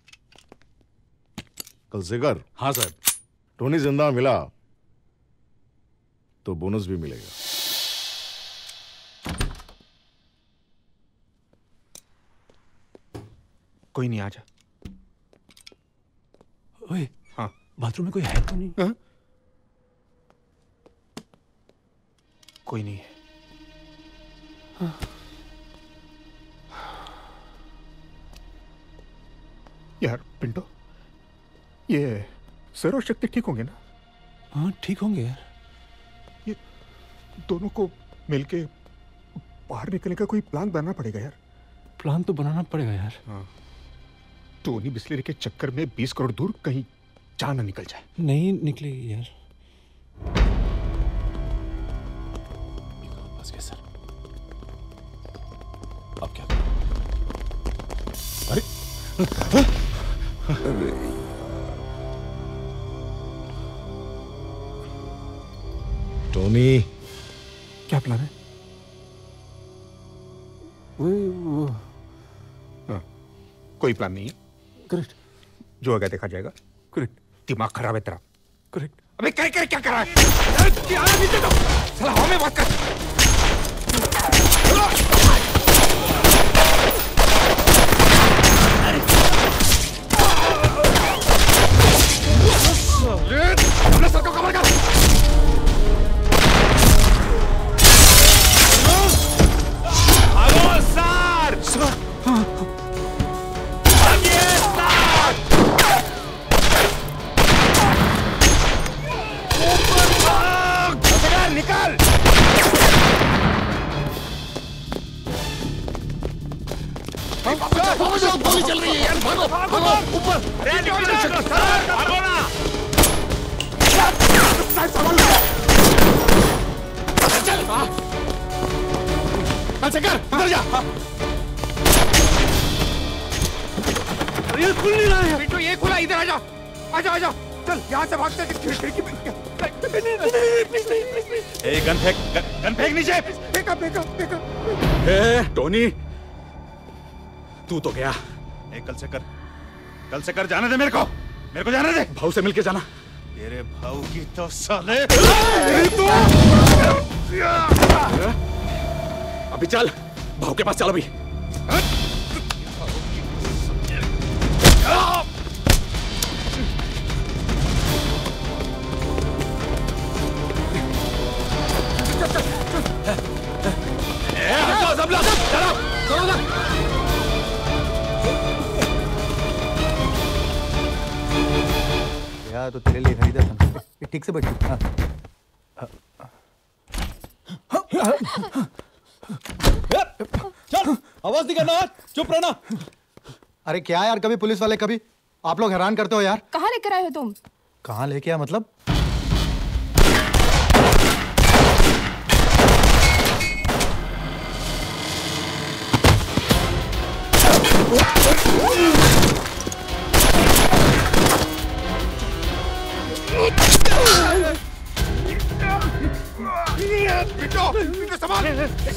कल से कर। हाँ सर। टोनी जिंदा मिला तो बोनस भी मिलेगा। कोई नहीं, आजा। ओए, हाँ, बाथरूम में कोई है तो नहीं? हाँ? कोई नहीं है। हाँ। यार पिंटो, ये सर और शक्ति ठीक होंगे ना? हाँ ठीक होंगे यार। ये दोनों को मिलके बाहर निकलने का कोई प्लान बनाना पड़ेगा यार। प्लान तो बनाना पड़ेगा यार। हाँ। टोनी बिस्लेरी के चक्कर में बीस करोड़ दूर कहीं जान न निकल जाए। नहीं निकलेगी यार। बस के सर, अब क्या? अरे अरे टोनी, क्या प्लान है? वो वो हाँ, कोई प्लान नहीं है। करेक्ट। जो आगे देखा जाएगा। करेक्ट। दिमाग खराब है तेरा। करेक्ट। अबे कर कर क्या कर रहा है? क्या नीचे तो साला हवा में बात कर। अपने सर को कवर कर। भागो सर। सर। हाँ। निकल। गोली चल रही है यार, भागो भागो ऊपर। अरे निकल सर, भागो ना। चल चल कर, इधर जा। ये खुल नहीं रहा है। पिंटू ये खुला, इधर आजा आजा आजा। चल यहाँ से भागते हैं खिड़की पे। ए गन फेंक, गन फेंक नीचे। फेंका फेंका फेंका। ए टोनी, तू तो गया। ए कल से कर, कल से कर। जाने दे मेरे को, मेरे को जाने दे। भाऊ से मिलके जाना। तेरे भाऊ की तो साले। अभी चल, भाऊ के पास चल अभी। यार तो तेरे लिए खरीदा था। ठीक से बैठ। हाँ। चल, आवाज नहीं करना, चुप रहना। अरे क्या यार, कभी पुलिस वाले, कभी आप लोग हैरान करते हो यार। कहाँ लेकर आए हो तुम? कहाँ लेके आया मतलब? पिंटो, पिंटो संभाल।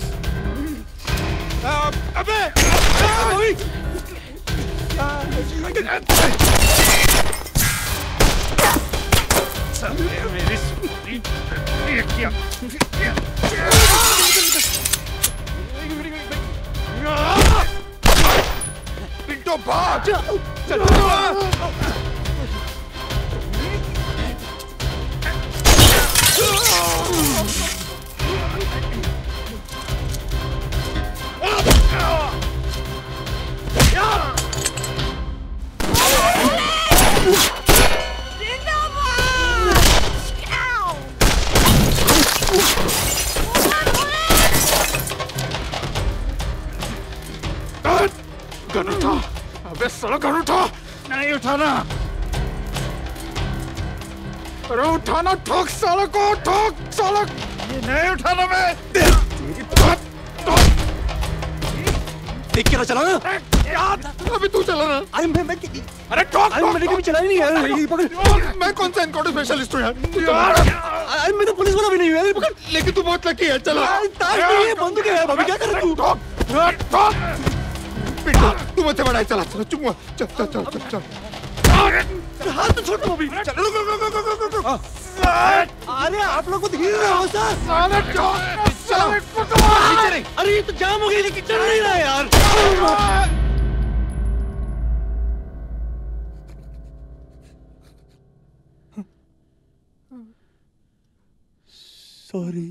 अबे मेरी क्या पिंटो भाग। चल गन उठा। अबे साला गन उठा। नहीं उठाना। अरे उठाना, ठोक साला को, ठोक साला। ये नहीं उठाना मैं। तेरी बात तो देख के ना चलाना। यार अभी तू चलाना। अरे मैं मैं अरे ठोक। मैंने कभी चलाई नहीं यार। मैं कौन सा इनकाउंटर स्पेशलिस्ट हूँ यार। अरे मैं तो पुलिस वाला भी नहीं हूँ, पकड़। लेकिन तू बहुत लकी है, चलो। ताश नहीं है, बंदूक है, भाभी क्या कर रहा तू? पिंटू, तू मुझसे बड़ा है, चला चला चुम्मा, चल चल चल चल चल। हाथ तो छोड़ भाभी। रुक रुक रुक रुक रुक रुक। अरे आप लोग को धीरे रहो सर। साले चलो। अरे ये तो जाम हो गई, लेकिन चल नहीं रहा यार। सॉरी।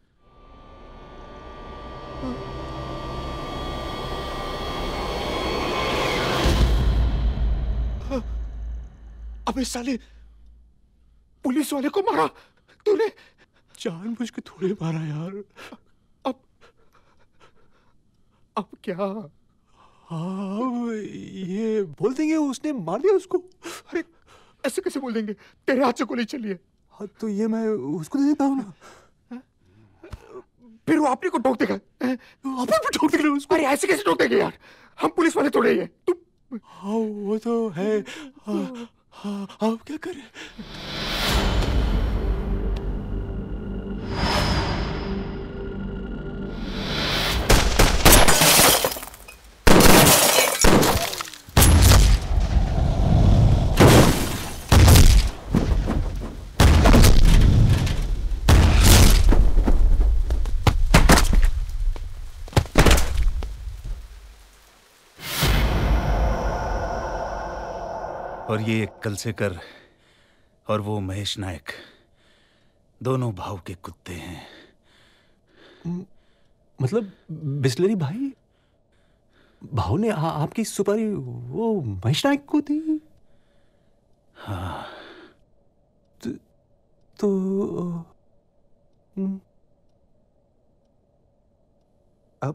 अबे साले, पुलिस वाले को मारा तूने? जानबूझ के थोड़े मारा यार। अब अब क्या? हाँ ये बोल देंगे उसने मार दिया उसको। अरे ऐसे कैसे बोल देंगे? तेरे हाथ से गोली चली है। हाँ तो ये मैं उसको दे देता हूँ ना। फिर वो अपने को ठोक देगा। अपन भी ठोक देंगे उसको। अरे ऐसे कैसे ठोक देंगे यार? हम पुलिस वाले थोड़े ही हैं। तुम हाँ वो तो है। हाँ हाँ आप क्या करें? और ये कलसेकर और वो महेश नायक दोनों भाव के कुत्ते हैं। मतलब बिस्लरी भाई, भाव ने आ, आपकी सुपारी वो महेश नायक को दी? हाँ तो, तो अब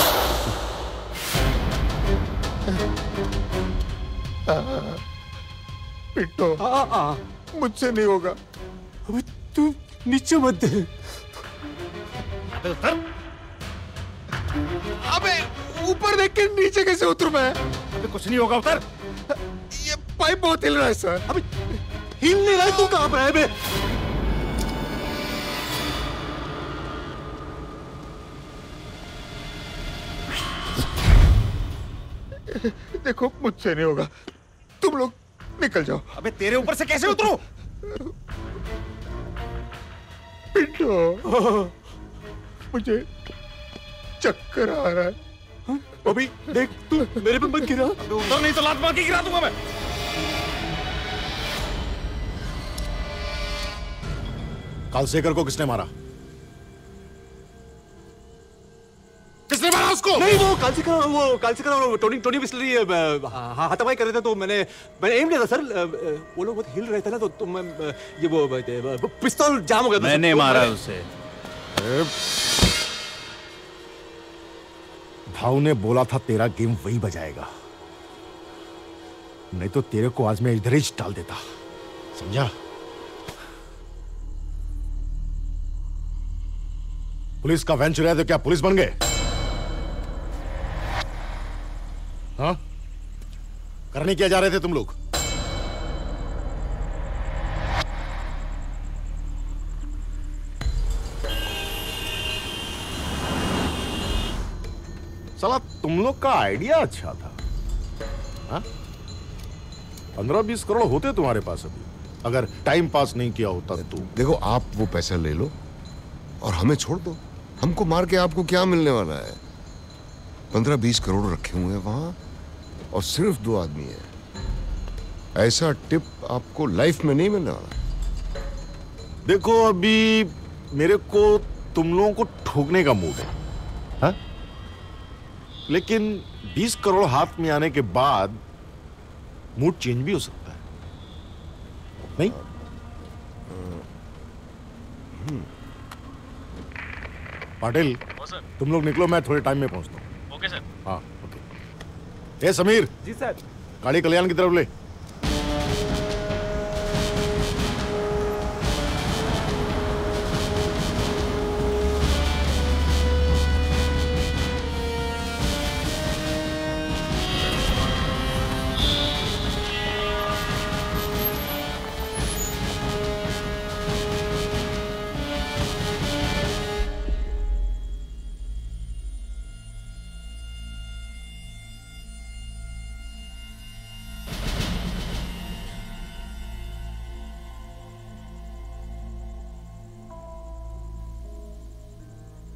पिंटू, मुझसे नहीं होगा। अबे तू नीचे मत दे। अबे उतर। अबे ऊपर देख के नीचे कैसे उतरूं मैं? अबे कुछ नहीं होगा, उतर। ये पाइप बहुत हिल रहा है सर। अबे हिल नहीं रहा है, तू कहाँ पर है बे? देखो मुझसे नहीं होगा, तुम लोग निकल जाओ। अबे तेरे ऊपर से कैसे उतरूं? पिंटू, मुझे चक्कर आ रहा है। अभी देख तू मेरे पे मत गिरा। उतर नहीं तो लात मार के गिरा दूंगा मैं। कालसेकर को किसने मारा? किसने मारा उसको? नहीं वो कालसेकर वो कालसेकर और टोनी टोनी बिस्लरी हाथापाई कर रहे थे तो मैंने मैंने एम किया था सर। वो लोग बहुत हिल रहे थे ना तो, तो मैं ये वो, वो पिस्तौल जाम हो गया था। मैंने मारा उसे। भाव ने बोला था तेरा गेम वही बजाएगा, नहीं तो तेरे को आज मैं इधर ही डाल देता, समझा? पुलिस का वैन चुराया तो क्या पुलिस बन गए? हाँ? करने क्या जा रहे थे तुम लोग? साला तुम लोग का आइडिया अच्छा था। हाँ? पंद्रह बीस करोड़ होते तुम्हारे पास अभी, अगर टाइम पास नहीं किया होता तो। देखो आप वो पैसा ले लो और हमें छोड़ दो। हमको मार के आपको क्या मिलने वाला है? पंद्रह बीस करोड़ रखे हुए हैं वहां और सिर्फ दो आदमी है। ऐसा टिप आपको लाइफ में नहीं मिलने वाला। देखो अभी मेरे को तुम लोगों को ठोकने का मूड है, हा? लेकिन बीस करोड़ हाथ में आने के बाद मूड चेंज भी हो सकता है, नहीं? पाटिल, तुम लोग निकलो, मैं थोड़े टाइम में पहुंचता हूँ। Okay sir. हाँ ओके। ए समीर, जी सर। गाड़ी कल्याण की तरफ ले।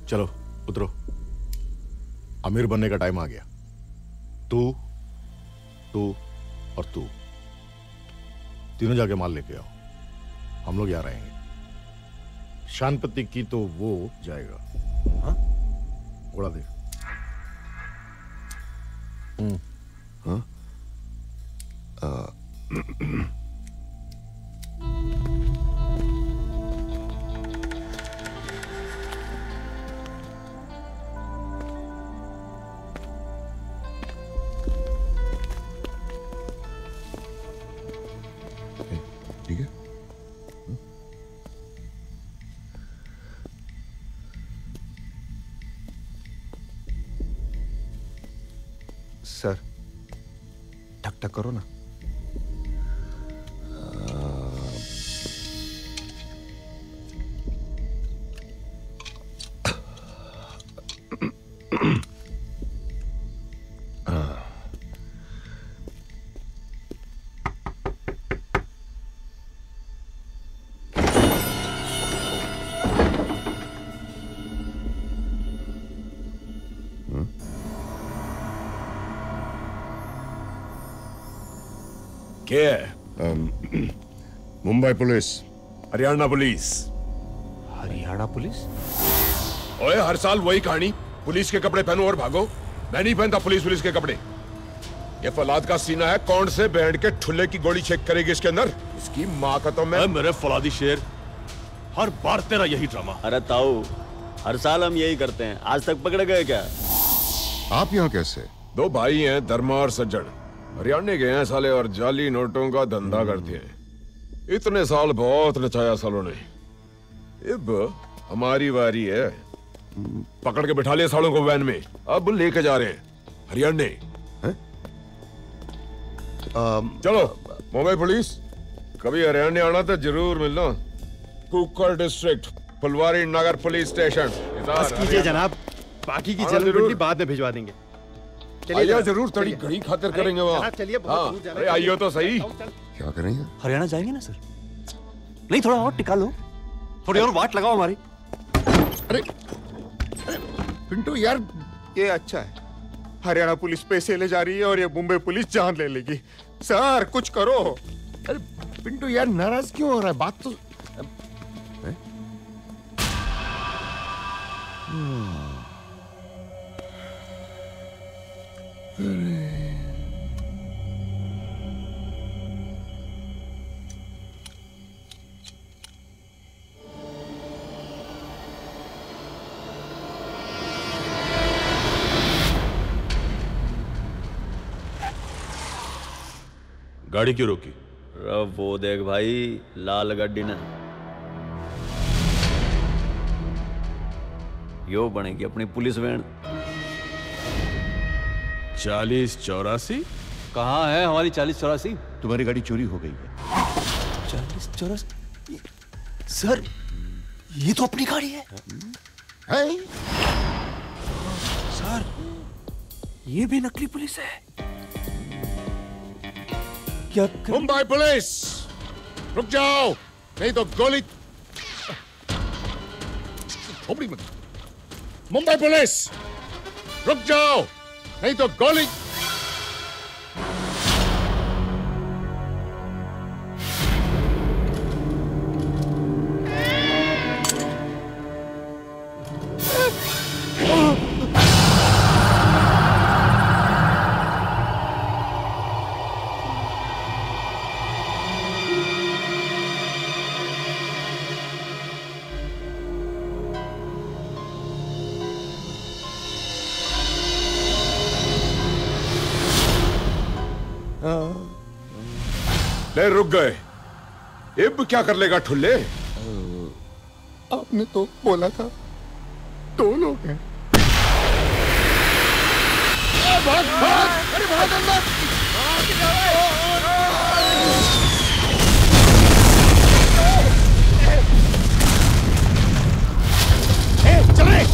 चलो उतरो, अमीर बनने का टाइम आ गया। तू, तू और तू तीनों जाके माल लेके आओ, हम लोग यहाँ रहेंगे। शानपति की तो वो जाएगा। हाँ? उड़ा दे। हम्म। हाँ? आ, ठीक है। सर, टक टक करो ना। क्या है? Mumbai police, Haryana police. Haryana police? ओए, हर साल वही कहानी, पुलिस के कपड़े पहनो और भागो। मैं नहीं पहनता पुलिस पुलिस के कपड़े। ये फौलाद का सीना है, कौन से बैंड के ठुल्ले की गोली चेक करेगी इसके अंदर? इसकी माँ का तो मैं। मेरे फौलादी शेर, हर बार तेरा यही ड्रामा। अरे ताऊ, हर साल हम यही करते हैं, आज तक पकड़े गए क्या? आप यहाँ कैसे? दो भाई हैं, धर्मा और सज्जन, हरियाणा गए हैं साले और जाली नोटों का धंधा करते हैं। इतने साल बहुत नचाया सालों ने, अब हमारी बारी है। पकड़ के बिठा लिया सालों को वैन में, अब लेके जा रहे हैं हरियाणा। चलो मुंबई पुलिस, कभी हरियाणा आना तो जरूर मिलना। Kukar district, Phulwari Nagar police station. बस कीजिए जनाब, बाकी की जरूर कुंडली बाद में भिजवा देंगे। आइए जरूर, तड़ी घड़ी खातिर करेंगे वहाँ। चलिए, हाँ, अरे आइयो तो सही। क्या करेंगे? हरियाणा जाएंगे ना सर? नहीं, थोड़ा और टिका लो, थोड़ी और वाट लगाओ हमारी। अरे पिंटू यार, ये अच्छा है, हरियाणा पुलिस पैसे ले जा रही है और ये मुंबई पुलिस जान ले लेगी। सर कुछ करो। अरे पिंटू यार, नाराज क्यों हो रहा है? बात तो गाड़ी क्यों रोकी? वो देख भाई, लाल गड्डी ने। यो बनेगी अपनी पुलिस वैन। चालीस चौरासी? कहाँ है हमारी चालीस चौरासी? तुम्हारी गाड़ी चोरी हो गई है। चालीस चौरासी? सर, ये तो अपनी गाड़ी है। है? सर, ये भी नकली पुलिस है। क्या कर... मुंबई पुलिस, रुक जाओ, नहीं तो गोली। खोपड़ी मत। मुंबई पुलिस, रुक जाओ, नहीं तो गोली। ले, रुक गए। अब क्या कर लेगा ठुल्ले? आपने तो बोला था दो लोग हैं। भाग भाग, अरे भाग अंदर। चल रहे।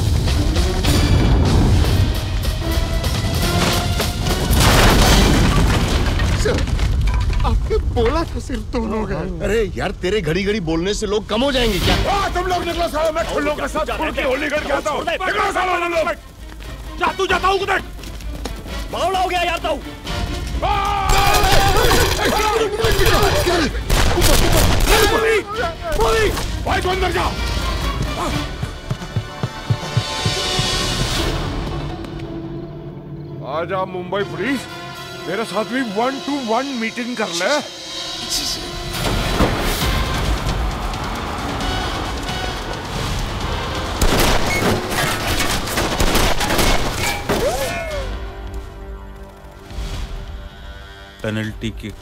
सर, आपने बोला था सिर्फ दो लोग हैं। अरे यार तेरे घड़ी घड़ी बोलने से लोग कम हो जाएंगे क्या? आ, तुम लोग निकलो सालो, मैं तुम लोग के साथ खुल के होली करके आता हूँ। निकलो सालो तुम लोग। जा तू जाता हूँ कुछ। बावड़ा हो गया यार ताऊ। भाई तू अंदर जा। आजा मुंबई पुलिस, मेरे साथ भी वन टू वन मीटिंग कर ले। Penalty kick.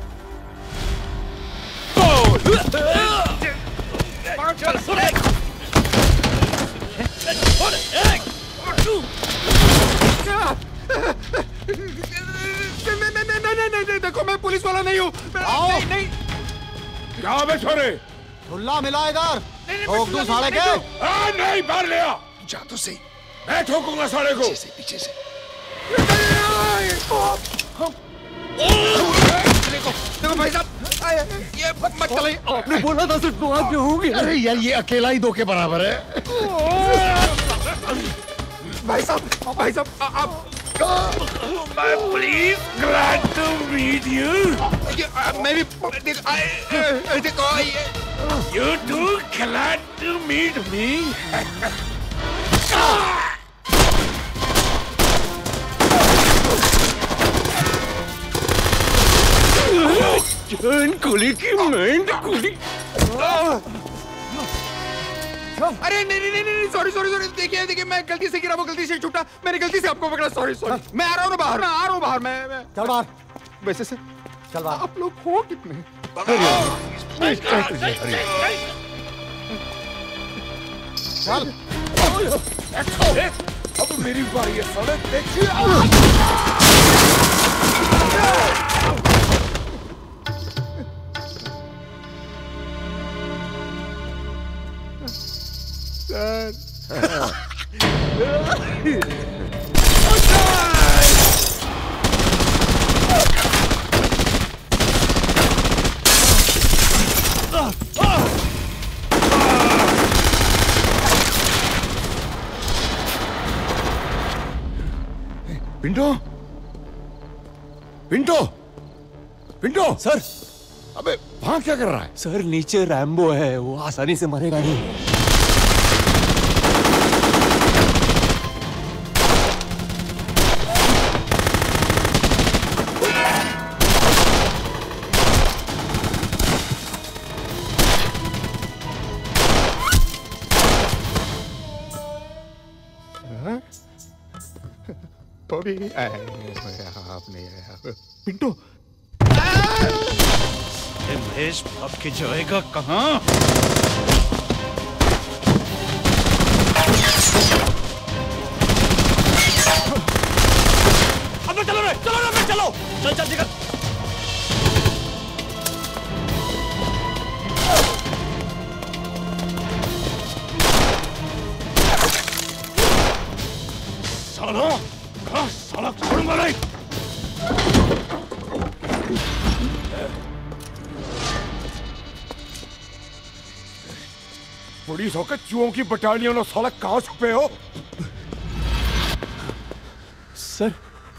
नहीं नहीं नहीं देखो मैं पुलिस वाला नहीं हूँ। आओ नहीं क्या बे छोरे? ठुल्ला मिला इधर। ठोक दूं साले के? आ, नहीं बाहर ले आ। जा तो सही। मैं ठोकूंगा साले को। पीछे से पीछे से। देखो देखो भाई साहब ये मत चलाइए। आपने बोला था सिर्फ दो आदमी होंगे। अरे यार ये अकेला ही दो के बराबर है। भाई साहब भाई साहब आप My please glad to meet you. मैं भी देखो You too glad to meet me. जान कुली की मेंढ कुली। अरे नहीं नहीं नहीं नहीं सॉरी सॉरी सॉरी देखिए देखिए मैं गलती से गिरा वो गलती से छूटा मैंने गलती से आपको पकड़ा सॉरी सॉरी मैं आ रहा हूँ ना बाहर मैं आ रहा हूँ बाहर मैं, मैं चल बाहर वैसे से चल बाहर आप लोग हो कितने चल अब मेरी बारी है साले देखिए। पिंटो पिंटो पिंटो सर। अबे वहां क्या कर रहा है? सर नीचे रैम्बो है, वो आसानी से मरेगा नहीं। तो भी आपने पिंटो महेश अब के जाएगा कहाँ? अब चलो रे चलो रे चलो चल चल निकल। साला साला छोड़ूंगा नहीं। पुलिस होकर चूहों की बटालियन और साला कहाँ छुपे हो? सर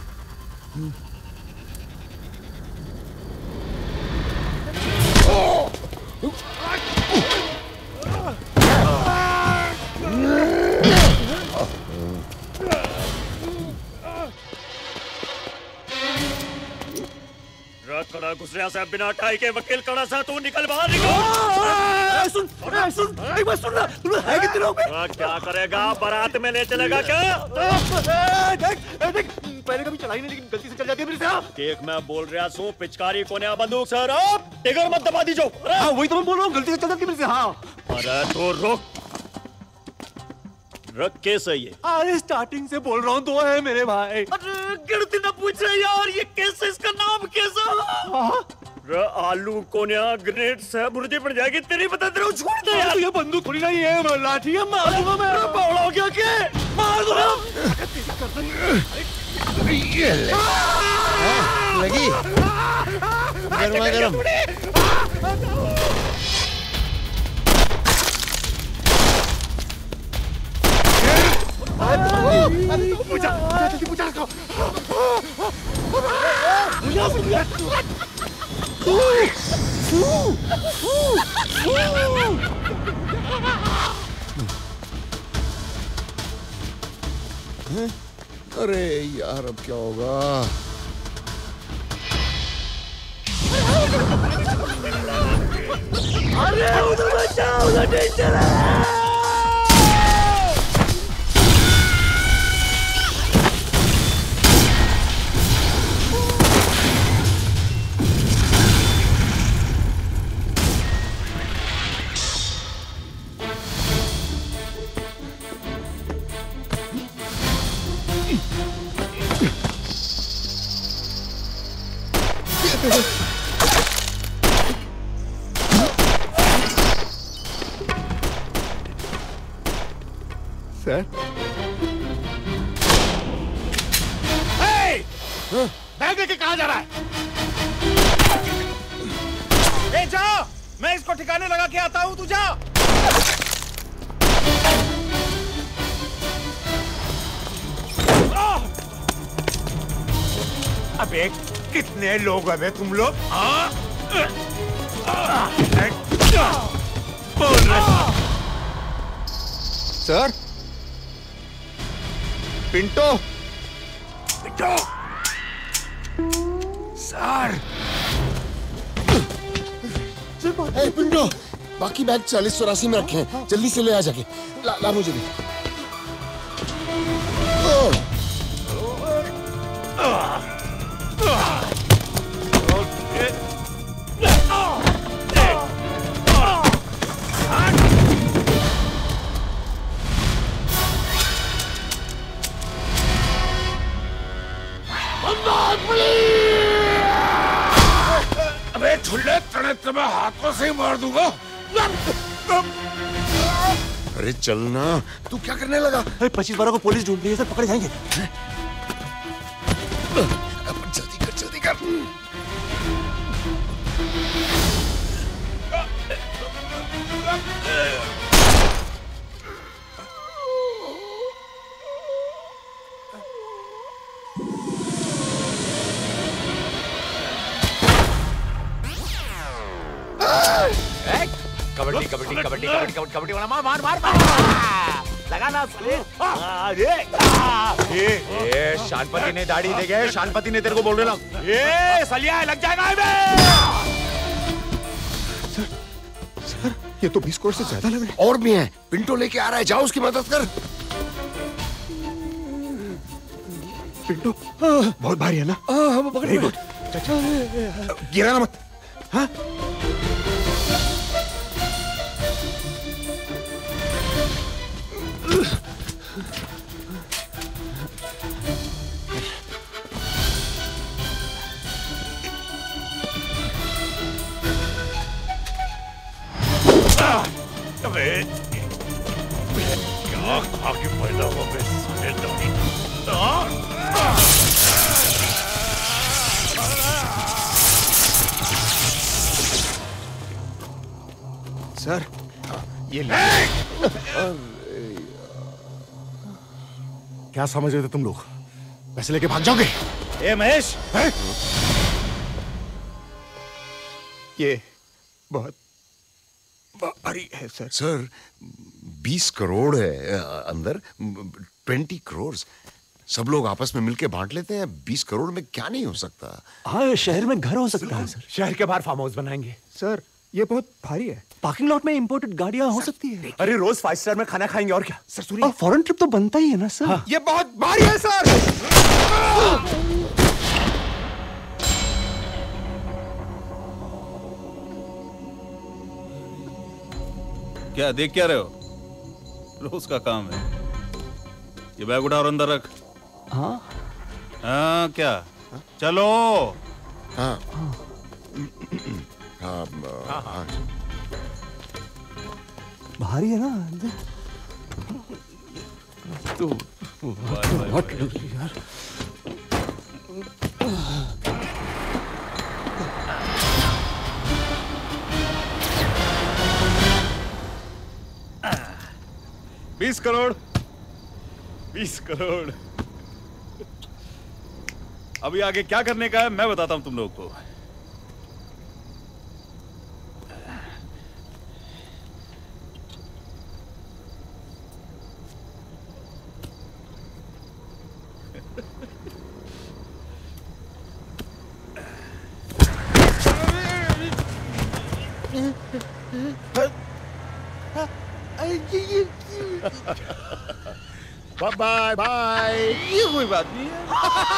कड़ा गुस्सा से बिना टाई के वकील कड़ा सा तू निकल बाहर निकल। सुन सुन एक बार सुन ना है कितने लोग क्या करेगा बारात में ले चलेगा क्या? देख देख पहले कभी चलाई नहीं लेकिन गलती से चल जाती है मेरे से। देख मैं बोल रहा हूँ पिचकारी कोने बंदूक सर आप टिगर मत दबा दीजो। हाँ वही तो मैं बोल रहा हूँ गलती से चल जाती है मेरे से। हाँ अरे तो रुक रख के सही है। अरे स्टार्टिंग से बोल रहा हूँ दो है मेरे भाई। अरे गिरती ना पूछ रहे यार ये कैसे इसका नाम कैसा? आलू कोनिया ग्रेनेड से बुर्जी पड़ जाएगी तेरी बता दे रहा हूँ छोड़ दे यार। ये बंदूक थोड़ी नहीं है लाठी है मार दूंगा मैं। बावड़ा हो गया क्या? मार दूंगा। ये ले लगी गरमा गरम पूजा जल्दी पूजा रखो। अरे यार अब क्या होगा? अरे उधर बचाओ, उधर डेंजर है। सर बैग लेके कहां जा रहा है? ए जा, मैं इसको ठिकाने लगा के आता हूं, तू जा। अबे कितने लोग हैं तुम लोग? हाँ? बोल रहे सर। पिंटो पिंटो सर। ए, पिंटो बाकी बैग चालीस चौरासी में रखे हैं, जल्दी से ले आ जाके। ला, ला मुझे भी। अबे ठुल्ले तड़े तुम्हें हाथों से ही मार दूंगा। अरे चलना, तू क्या करने लगा? अरे पच्चीस बारह को पुलिस ढूंढ रही है सर, पकड़े जाएंगे। अब जल्दी कर, जल्दी कर। कबड्डी कबड्डी कबड्डी कबड्डी कबड्डी कबड्डी वाला मार मार मार मार लगा ना साले। ये ये शानपति ने दाढ़ी दे गए, शानपति ने तेरे को बोल रहे ना ये सलिया लग जाएगा बे। सर सर ये तो बीस करोड़ से ज्यादा लग रहा है। और भी है, पिंटो लेके आ रहा है, जाओ उसकी मदद कर। पिंटो बहुत भारी है ना? हाँ पकड़ वेरी गुड। गिराना मत। हाँ अबे क्या खा के पैदा हुआ बे साले दाढ़ी। सर ये क्या समझ रहे थे तुम लोग? पैसे लेके भाग जाओगे? ए महेश, ये बहुत भारी है सर। सर बीस करोड़ है अंदर, ट्वेंटी करोड़ सब लोग आपस में मिलके बांट लेते हैं। बीस करोड़ में क्या नहीं हो सकता? हाँ शहर में घर हो सकता है सर। शहर के बाहर फार्म हाउस बनाएंगे। सर ये बहुत भारी है। पार्किंग लॉट में इंपोर्टेड गाड़ियां हो सकती है। अरे रोज फाइव स्टार में खाना खाएंगे और क्या। सर सुनिए, फॉरेन ट्रिप तो बनता ही है ना सर। हाँ। ये बहुत भारी है सर। क्या देख क्या रहे हो? रोज का काम है। ये बैग उठा और अंदर रख। हाँ हाँ क्या हा? चलो। हाँ हाँ हाँ भारी है ना तो हट यार। बीस करोड़ बीस करोड़ अभी आगे क्या करने का है मैं बताता हूं तुम लोगों को। Bye bye bye. ये कोई बात नहीं है।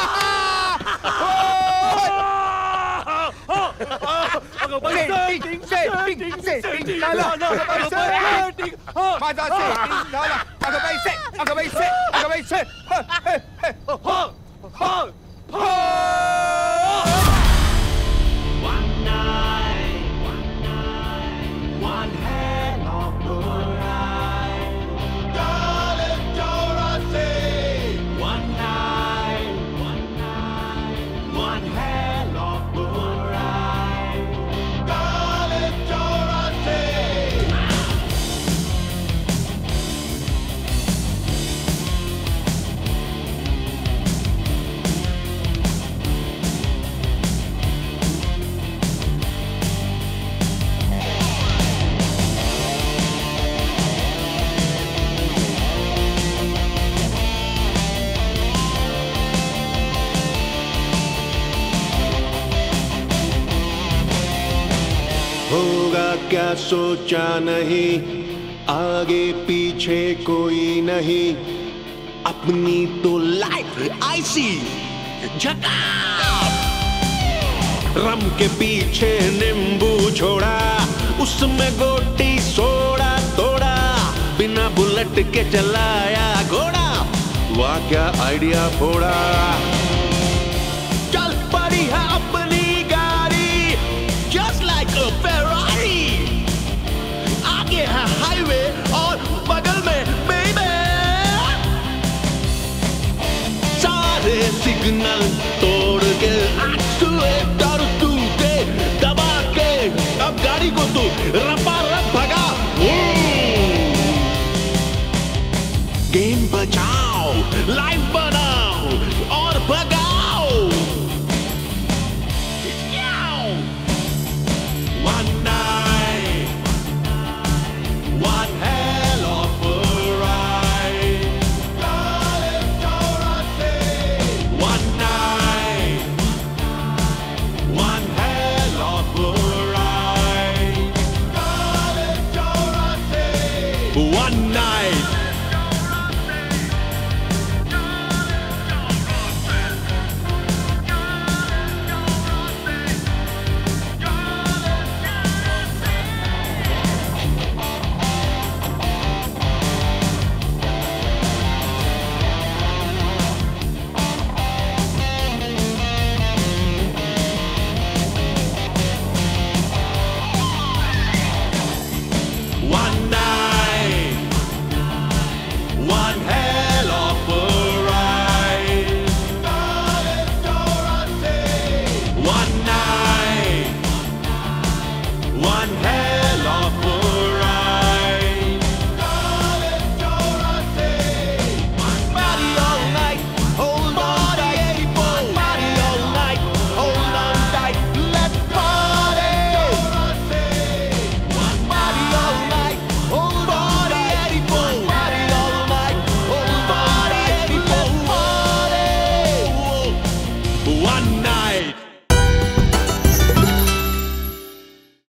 One night, one night, one hell of a ride. Chaalis Chauraasi. One night, one night, one hell of a ride. Chaalis Chauraasi. होगा क्या सोचा नहीं, आगे पीछे कोई नहीं, अपनी तो लाइफ ऐसी झकास। रम के पीछे नींबू छोड़ा, उसमें गोटी सोड़ा तोड़ा, बिना बुलेट के चलाया घोड़ा, वाह क्या आइडिया फोड़ा। चल पड़ी है अपनी गाड़ी, just like a Ferrari, आगे है हाईवे और बगल में बेबे, सारे सिग्नल तोड़ के एक्सीलेटर तू दे दबा के, अब गाड़ी को तू रपा रप भगा। गेम बचाओ, लाइफ बनाओ और भगाओ। One night, one hell of a ride. Chaalis Chauraasi. One night, one hell of a ride. Chaalis Chauraasi. One night.